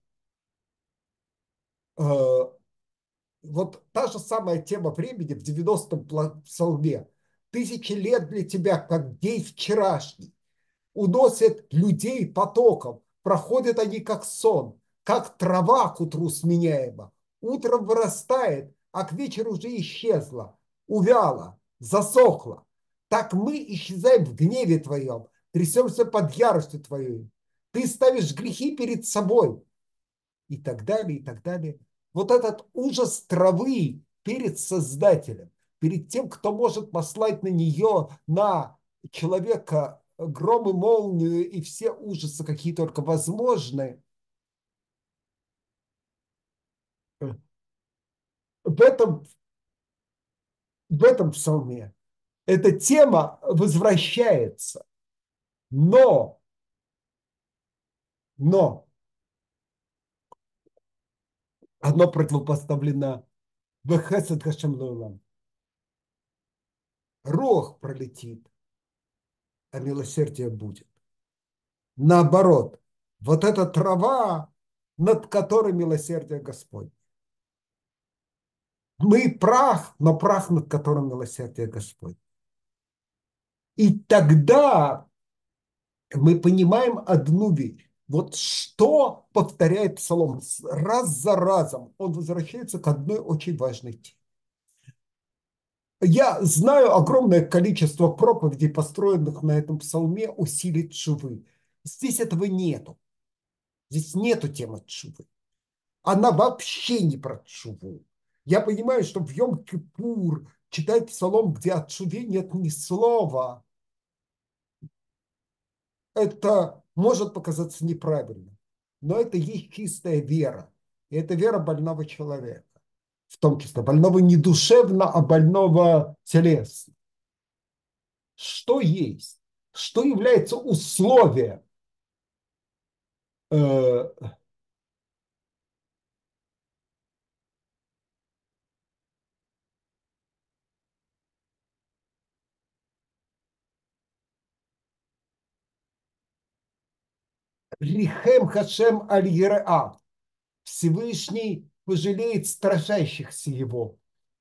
Э, Вот та же самая тема времени в девяностом псалме. Тысячи лет для тебя, как день вчерашний. Уносят людей потоком. Проходят они как сон, как трава к утру сменяема. Утром вырастает, а к вечеру уже исчезла, увяла, засохла. Так мы исчезаем в гневе твоем, трясемся под яростью твоей. Ты ставишь грехи перед собой. И так далее, и так далее. Вот этот ужас травы перед Создателем, перед тем, кто может послать на нее, на человека гром и молнию и все ужасы, какие только возможны, в этом, в этом псалме эта тема возвращается. Но, но, оно противопоставлено в Хесед Хашем Леолам. Рох пролетит, а милосердие будет. Наоборот, вот эта трава, над которой милосердие Господь. Мы прах, но прах, над которым милосердие Господь. И тогда мы понимаем одну вещь. Вот что повторяет Псалом раз за разом, он возвращается к одной очень важной теме. Я знаю огромное количество проповедей, построенных на этом псалме, усилить шувы. Здесь этого нету. Здесь нету темы шувы. Она вообще не про тшуву. Я понимаю, что в Йом-Кипур читать псалом, где о тшуве нет ни слова, это может показаться неправильным. Но это есть чистая вера. И это вера больного человека. В том числе больного не душевно, а больного телесно. Что есть? Что является условием э, Рихем Хашем аль-Ереав. Всевышний пожалеет страшащихся его.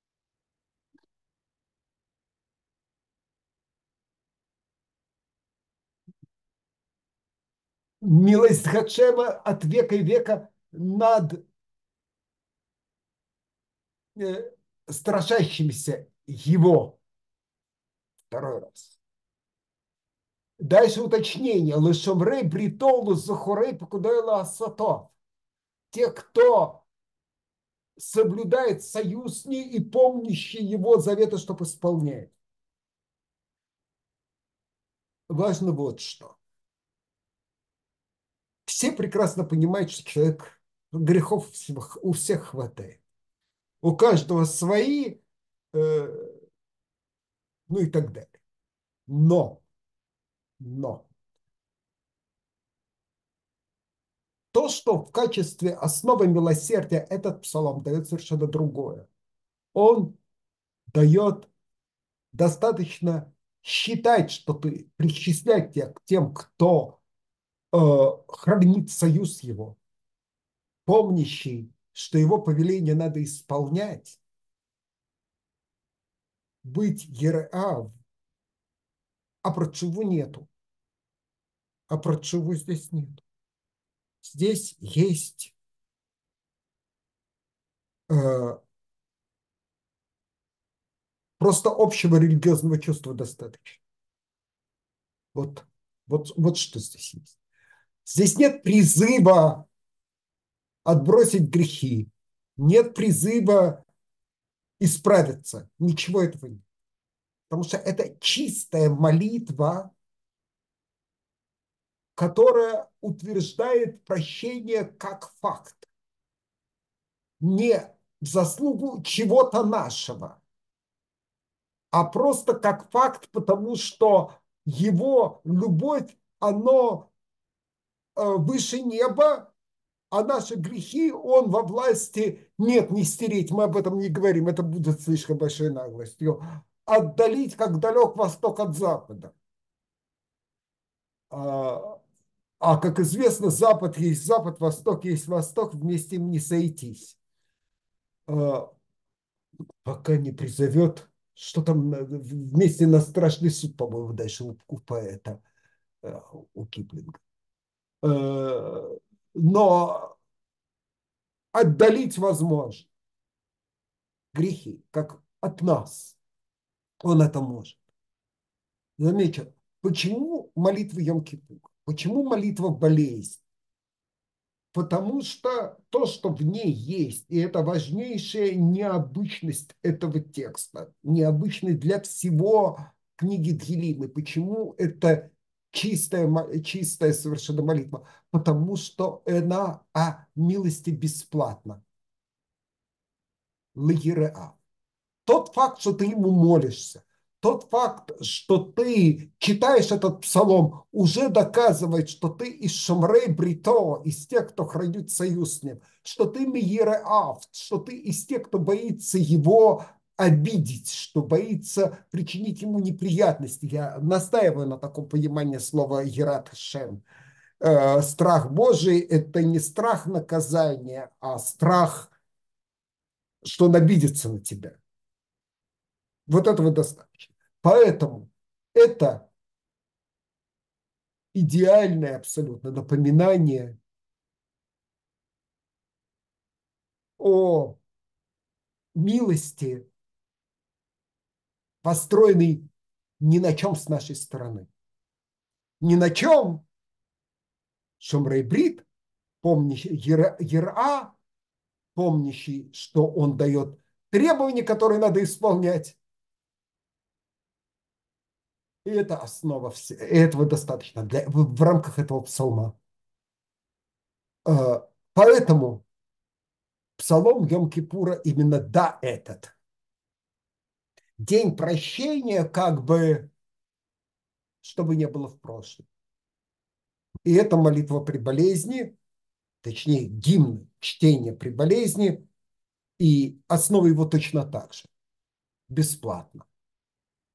Милость Хашема от века и века над э, страшащимися его. Второй раз. Дальше уточнение. Лешомрей бритолу захурей покудойла асато. Те, кто соблюдает союз с ней и помнящий его заветы, чтобы исполняет. Важно вот что. Все прекрасно понимают, что человек грехов у всех хватает. У каждого свои, э, ну и так далее. Но, но, то, что в качестве основы милосердия этот псалом дает совершенно другое. Он дает достаточно считать, что ты причислять тебя к тем, кто э, хранит союз его, помнящий, что его повеление надо исполнять, быть Ереав, а про чего нету. А про чего здесь нет. Здесь есть э, просто общего религиозного чувства достаточно. Вот, вот, вот что здесь есть. Здесь нет призыва отбросить грехи, нет призыва исправиться. Ничего этого нет. Потому что это чистая молитва, которая утверждает прощение как факт. Не в заслугу чего-то нашего, а просто как факт, потому что его любовь, оно выше неба, а наши грехи он во власти, нет, не стереть, мы об этом не говорим, это будет слишком большой наглостью, отдалить, как далек восток от запада. А, а как известно, запад есть запад, восток есть восток, вместе им не сойтись. А, пока не призовет, что там вместе на страшный суд, по-моему, дальше у, у поэта, у Киплинга. Но отдалить возможно грехи, как от нас. Он это может. Заметьте, почему молитва Йом-Кипур? Почему молитва болезнь? Потому что то, что в ней есть, и это важнейшая необычность этого текста, необычность для всего книги Дгилим. И почему это чистая, чистая совершенно молитва? Потому что она о милости бесплатно. Лагиреа. Тот факт, что ты ему молишься, тот факт, что ты читаешь этот псалом, уже доказывает, что ты из Шомрей Брито, из тех, кто хранит союз с ним, что ты Миереав, что ты из тех, кто боится его обидеть, что боится причинить ему неприятности. Я настаиваю на таком понимании слова Ерат Шем. Страх Божий – это не страх наказания, а страх, что он обидится на тебя. Вот этого достаточно. Поэтому это идеальное абсолютно напоминание о милости, построенной ни на чем с нашей стороны. Ни на чем Шомрей Брит, помнящий Ера, помнящий, что он дает требования, которые надо исполнять. И это основа всего. Этого достаточно для, в, в рамках этого псалма. Поэтому псалом Йом-Кипура именно да этот. День прощения, как бы, чтобы не было в прошлом. И это молитва при болезни, точнее гимн чтения при болезни, и основа его точно так же. Бесплатно.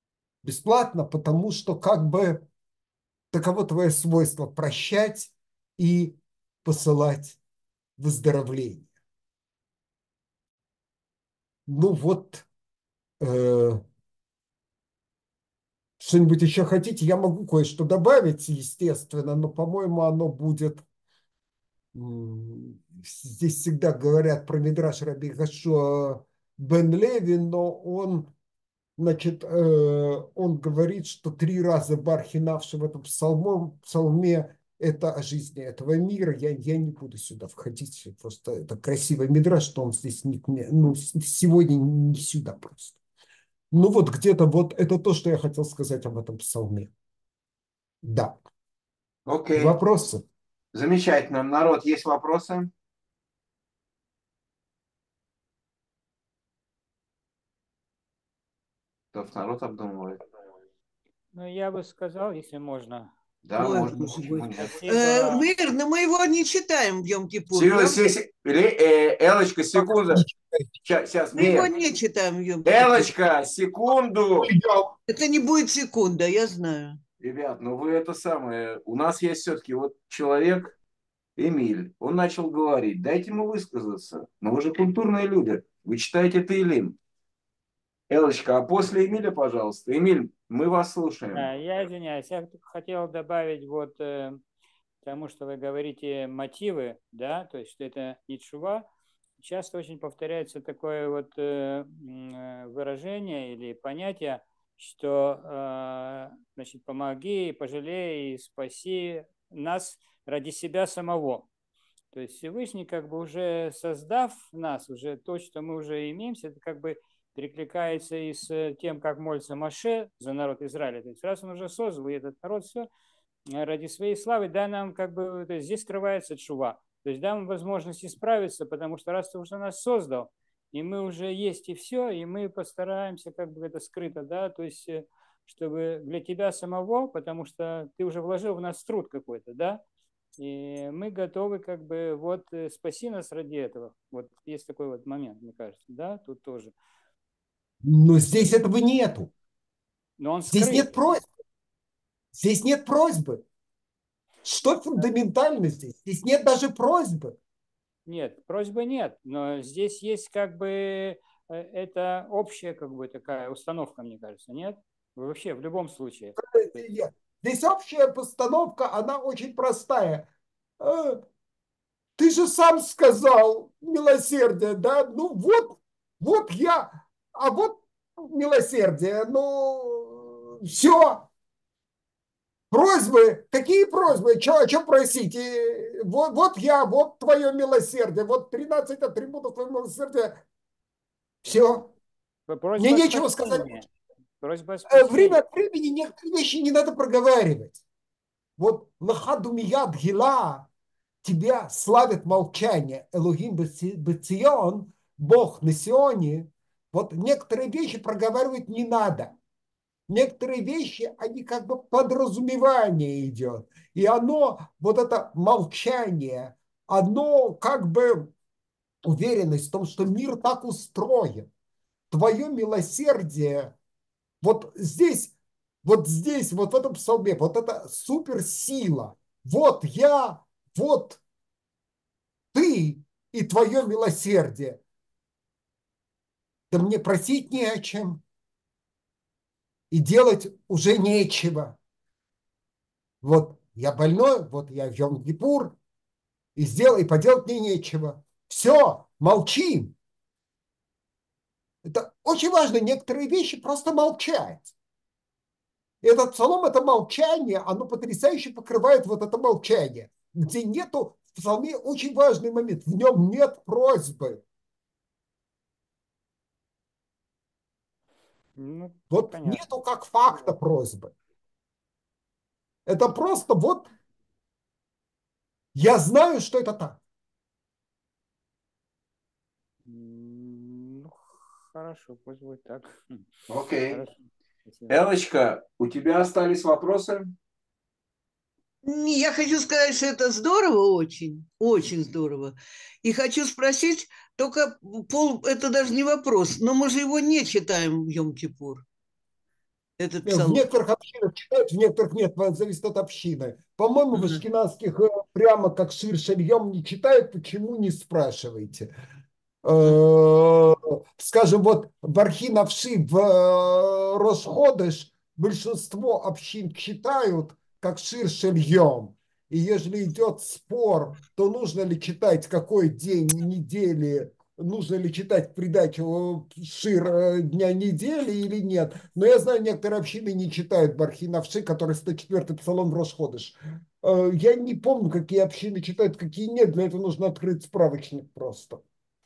Бесплатно, потому что как бы таково твое свойство прощать, и посылать выздоровление. Ну вот, э, что-нибудь еще хотите? Я могу кое-что добавить, естественно, но, по-моему, оно будет... Здесь всегда говорят про Мидраш Раби Гашуа бен Леви, но он, значит, э, он говорит, что три раза Бархинавши в этом псалмом, псалме это о жизни этого мира. Я, я не буду сюда входить, просто это красивый Мидраш, что он здесь не, ну, сегодня не сюда просто. Ну вот где-то вот это то, что я хотел сказать об этом псалме. Да. Окей. Вопросы? Замечательно. Народ, есть вопросы? Кто народ обдумывает? Ну, я бы сказал, если можно. Да, Ой, можно. боже Почему мой. нет? Э, Спасибо. Мир, но мы его не читаем в Йом-Кипур. Серега, Я- се- се- Ле- э, Элочка, секунду. Сейчас, сейчас, Мы его Мир. не читаем в Йом-Кипур. Элочка, секунду. Это не будет секунда, я знаю. Ребят, ну вы это самое. У нас есть все-таки вот человек, Эмиль. Он начал говорить. Дайте ему высказаться. Но вы же культурные люди. Вы читаете Таилим. Элочка, а после Эмиля, пожалуйста. Эмиль, мы вас слушаем. Да, я извиняюсь, я только хотел добавить вот э, к тому, что вы говорите мотивы, да, то есть что это не тшува. Часто очень повторяется такое вот э, м, э, выражение или понятие, что э, значит, помоги, пожалей, спаси нас ради себя самого. То есть Всевышний, как бы уже создав нас, уже то, что мы уже имеемся, это как бы перекликается и с тем, как молится Моше за народ Израиля. То есть раз он уже создал, и этот народ все ради своей славы, дай нам как бы, то есть здесь скрывается тшува. То есть дай нам возможность исправиться, потому что раз ты уже нас создал, и мы уже есть и все, и мы постараемся, как бы это скрыто, да, то есть э, чтобы для тебя самого, потому что ты уже вложил в нас труд какой-то, да, и мы готовы, как бы, вот, э, спаси нас ради этого. Вот есть такой вот момент, мне кажется, да, тут тоже. Но здесь этого нету. Но он Здесь скрыт. нет просьбы. Здесь нет просьбы. Что фундаментально здесь? Здесь нет даже просьбы. Нет, просьбы нет, но здесь есть, как бы, э, это общая, как бы, такая установка, мне кажется, нет? Вообще, в любом случае. Здесь общая постановка, она очень простая. Э, Ты же сам сказал милосердие, да? Ну вот, вот я, а вот милосердие, ну все. Просьбы, какие просьбы? Че, о чем просить? И вот, вот я, вот твое милосердие, вот тринадцать атрибутов твоего милосердия. Все. Мне Просьба нечего сказать. спасения. Просьба Э, Время спасения. от времени некоторые вещи не надо проговаривать. Вот лахаду мияд гила, тебя славит молчание. Элогим бецион, Бог на Сионе. Вот некоторые вещи проговаривать не надо. Некоторые вещи, они как бы подразумевание идет. И оно, вот это молчание, оно как бы уверенность в том, что мир так устроен. Твое милосердие, вот здесь, вот здесь, вот в этом псалме, вот это суперсила. Вот я, вот ты и твое милосердие. Да мне просить не о чем. И делать уже нечего. Вот я больной, вот я в Йом-Кипур, и сделал, и поделать мне нечего. Все, молчим. Это очень важно, некоторые вещи просто молчать. И этот псалом, это молчание, оно потрясающе покрывает вот это молчание, где нету, в псалме очень важный момент, в нем нет просьбы. Ну, Вот понятно. нету как факта просьбы. Это просто вот я знаю, что это так. Ну, хорошо, пусть будет так. Окей. Хорошо. Спасибо. Элочка, у тебя остались вопросы? Не, я хочу сказать, что это здорово очень, очень здорово. И хочу спросить, только пол, это даже не вопрос, но мы же его не читаем в Йом-Кипур. этот В псалом? некоторых общинах читают, в некоторых нет, зависит от общины. По-моему, в Мгм. ашкеназских э, прямо как Шир Шальем не читают, почему не спрашивайте. М. Э, Скажем, вот Бархи Навши в э, Рош Ходеш большинство общин читают как Шир Шальем. И если идет спор, то нужно ли читать какой день недели, нужно ли читать в придачу Шир э, дня недели или нет. Но я знаю, некоторые общины не читают Бархи Навши, который сто четвёртый псалом в Рош Ходеш. Э, Я не помню, какие общины читают, какие нет. Для этого нужно открыть справочник просто.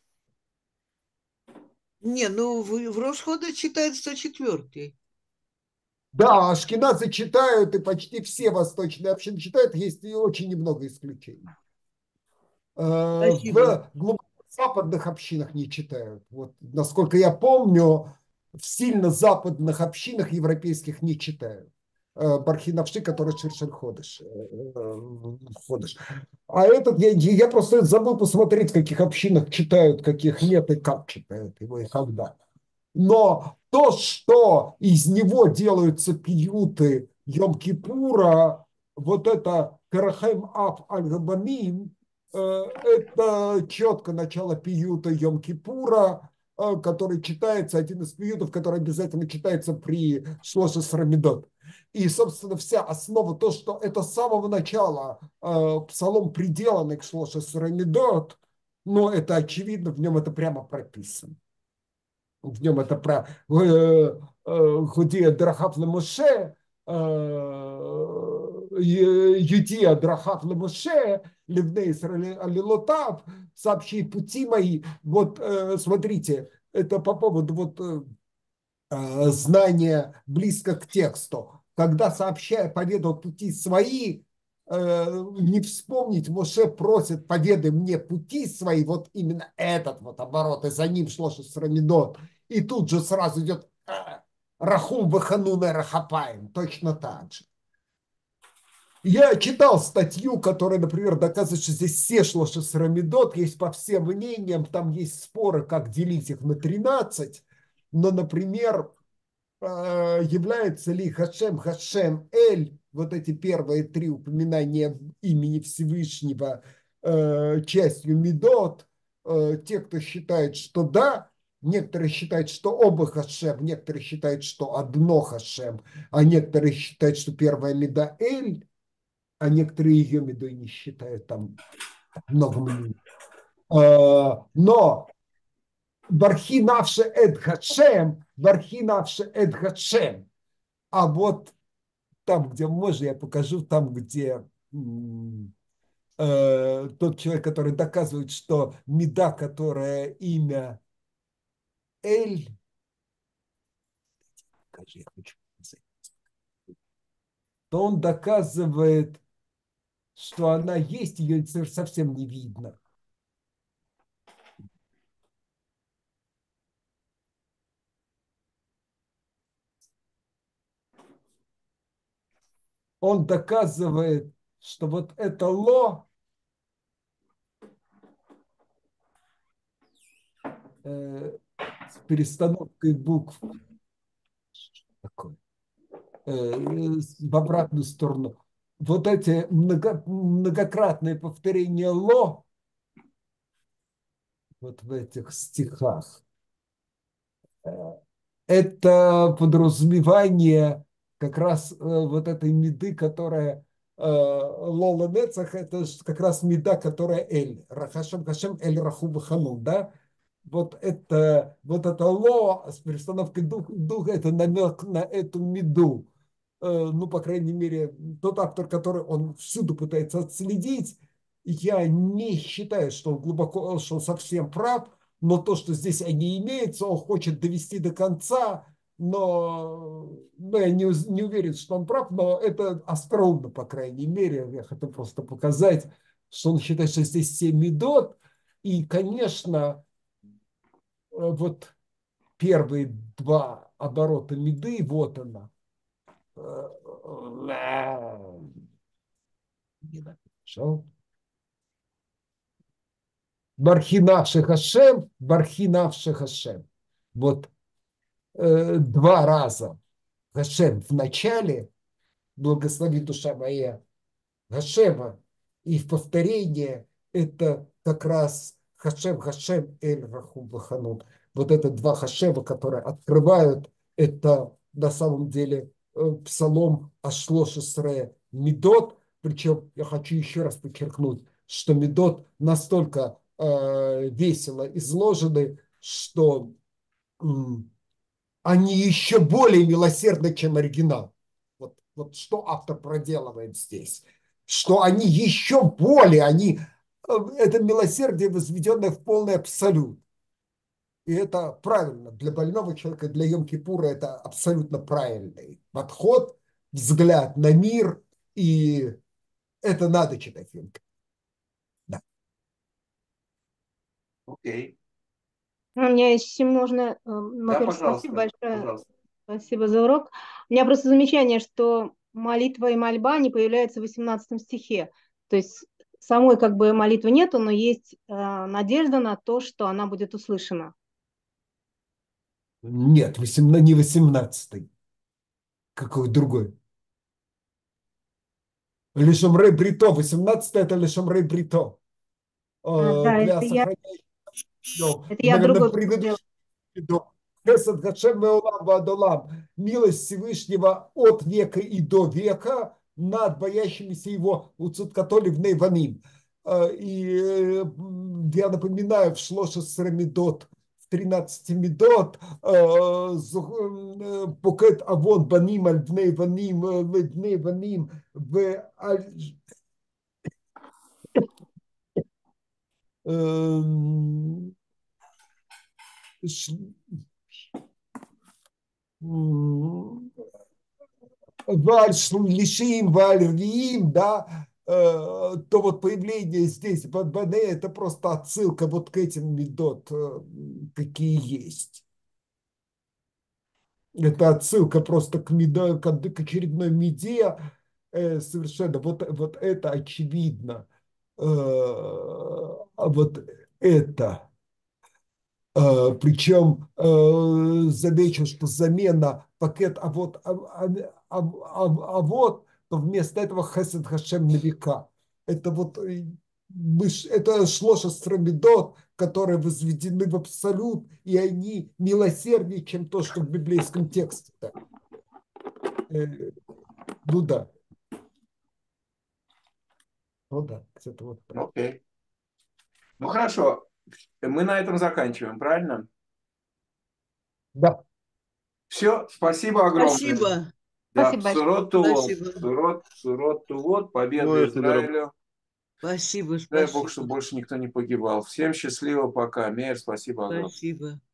Не, ну в, в Рошходе читает сто четвёртый. Да, ашкеназы читают, и почти все восточные общины читают, есть и очень немного исключений. Э, Спасибо. В глубоко западных общинах не читают. Вот, насколько я помню, в сильно западных общинах европейских не читают. Э, Бархи Навши, который Ширшель Ходыш. э, Ходыш. А этот, я, я просто забыл посмотреть, в каких общинах читают, каких нет, и как читают его, и когда. Но то, что из него делаются пиюты Йом-Кипура, вот это Карахем Ав Аль-Габамим, э, это четко начало пиюта Йом-Кипура, э, который читается, один из пиютов, который обязательно читается при Шлоше Срамидот. И, собственно, вся основа, то, что это с самого начала э, псалом приделанный к Шлоше Срамидот, но это очевидно, в нем это прямо прописано. В нем это про Худия Драхав Моше, Юдия Драхав Моше, Ливней Алилотав, сообщи пути мои. Вот смотрите, это по поводу вот знания близко к тексту. Когда сообщая, поведал пути свои, не вспомнить, Моше просит, поведай мне пути свои, вот именно этот вот оборот, и за ним шло Шесрамидот. И тут же сразу идет Рахум Бахануна Рахапаем, точно так же. Я читал статью, которая, например, доказывает, что здесь все шлоши срамидот, есть по всем мнениям, там есть споры, как делить их на тринадцать, но, например, является ли Хашем, Хашем, Эль, вот эти первые три упоминания имени Всевышнего частью Медот, те, кто считает, что да, некоторые считают, что оба Хашем, некоторые считают, что одно Хашем, а некоторые считают, что первая Меда Эль, а некоторые ее Медой не считают, там много мнений. Но Бархи навше эд Хашем, Бархи навше эд Хашем. А вот там, где можно, я покажу, там, где э, тот человек, который доказывает, что Меда, которая имя Эль, скажи, я хочу сказать, то он доказывает, что она есть, ее совсем не видно. Он доказывает, что вот это ло э, с перестановкой букв такой, э, в обратную сторону. Вот эти много, многократные повторения ло вот в этих стихах, э, это подразумевание как раз э, вот этой меды, которая э, Лола Нецах, это как раз меда, которая Эль. Рахашем Хашем Эль Раху Ханун, да? Вот это, вот это ло с перестановкой духа, духа это намек на эту меду. Э, ну, по крайней мере, тот автор, который он всюду пытается отследить, я не считаю, что он глубоко, что он совсем прав, но то, что здесь они имеются, он хочет довести до конца, но, но я не, не уверен, что он прав, но это остроумно, по крайней мере, я хотел просто показать, что он считает, что здесь семь медот, и, конечно, вот первые два оборота меды, вот она. Не написал. Бархинавши Хашем, Бархинавши Хашем. Вот э, два раза Гашем в начале, благослови душа моя Гашема, и в повторении это как раз Хашем, Хашем, Эль Рахум Ваханун. Вот это два Хашема, которые открывают, это на самом деле э, псалом Ашлош Исре Медот. Причем я хочу еще раз подчеркнуть, что Медот настолько э, весело изложены, что м, они еще более милосердны, чем оригинал. Вот, вот что автор проделывает здесь. Что они еще более, они, э, это милосердие, возведенное в полный абсолют. И это правильно. Для больного человека, для Йом-Кипура это абсолютно правильный подход, взгляд на мир. И это надо читать Йом-Кипур. Да. Окей. У меня, если можно, э, Да, во-первых, спасибо пожалуйста, большое, пожалуйста. спасибо за урок. У меня просто замечание, что молитва и мольба не появляются в восемнадцатом стихе. То есть самой как бы молитвы нету, но есть э, надежда на то, что она будет услышана. Нет, восемнадцатый, не восемнадцатый. Какой другой? Лешомрей Брито. восемнадцатый это Лешомрей Брито. А, Э, да, Для это я, сохранения. Ну, это я на, на другой посмотрела. предыдущем виду. Хесед Гашем Меолам Вадолам. Милость Всевышнего от века и до века над боящимися его уцуткатоли в Нейваним. Э, И э, м, я напоминаю, в Шлоша Срамидот, в тринадцати Медот, э, зух- э, Покет Авон Баним Аль Бней Ваним, э, Бней Ваним, в Аль- эм, ш- м, Валь Лишим, Валь Риим, да, э, то вот появление здесь Бадбане это просто отсылка вот к этим медот, э, какие есть. Это отсылка просто к, медо, к к очередной меде, э, совершенно, вот, вот это очевидно. Э, а вот это. Э, Причем э, замечу, что замена пакет а вот, а, а, а, а- а вот, то вместо этого Хесед Хашем на века. Это вот э, мы ж- это шлоша стромидот, которые возведены в абсолют, и они милосерднее, чем то, что в библейском тексте. Да. Э, Ну да, ну да, это вот так. Окей. Ну хорошо, мы на этом заканчиваем, правильно? Да. Все, спасибо огромное. Спасибо. Да, Спасибо большое. сурот тувот, Спасибо. сурот, сурот тувот, победа Ну, если дорог- Израилю. Спасибо, Дай Бог, спасибо. чтобы больше никто не погибал. Всем счастливо, пока. Мир, спасибо огромное. Спасибо.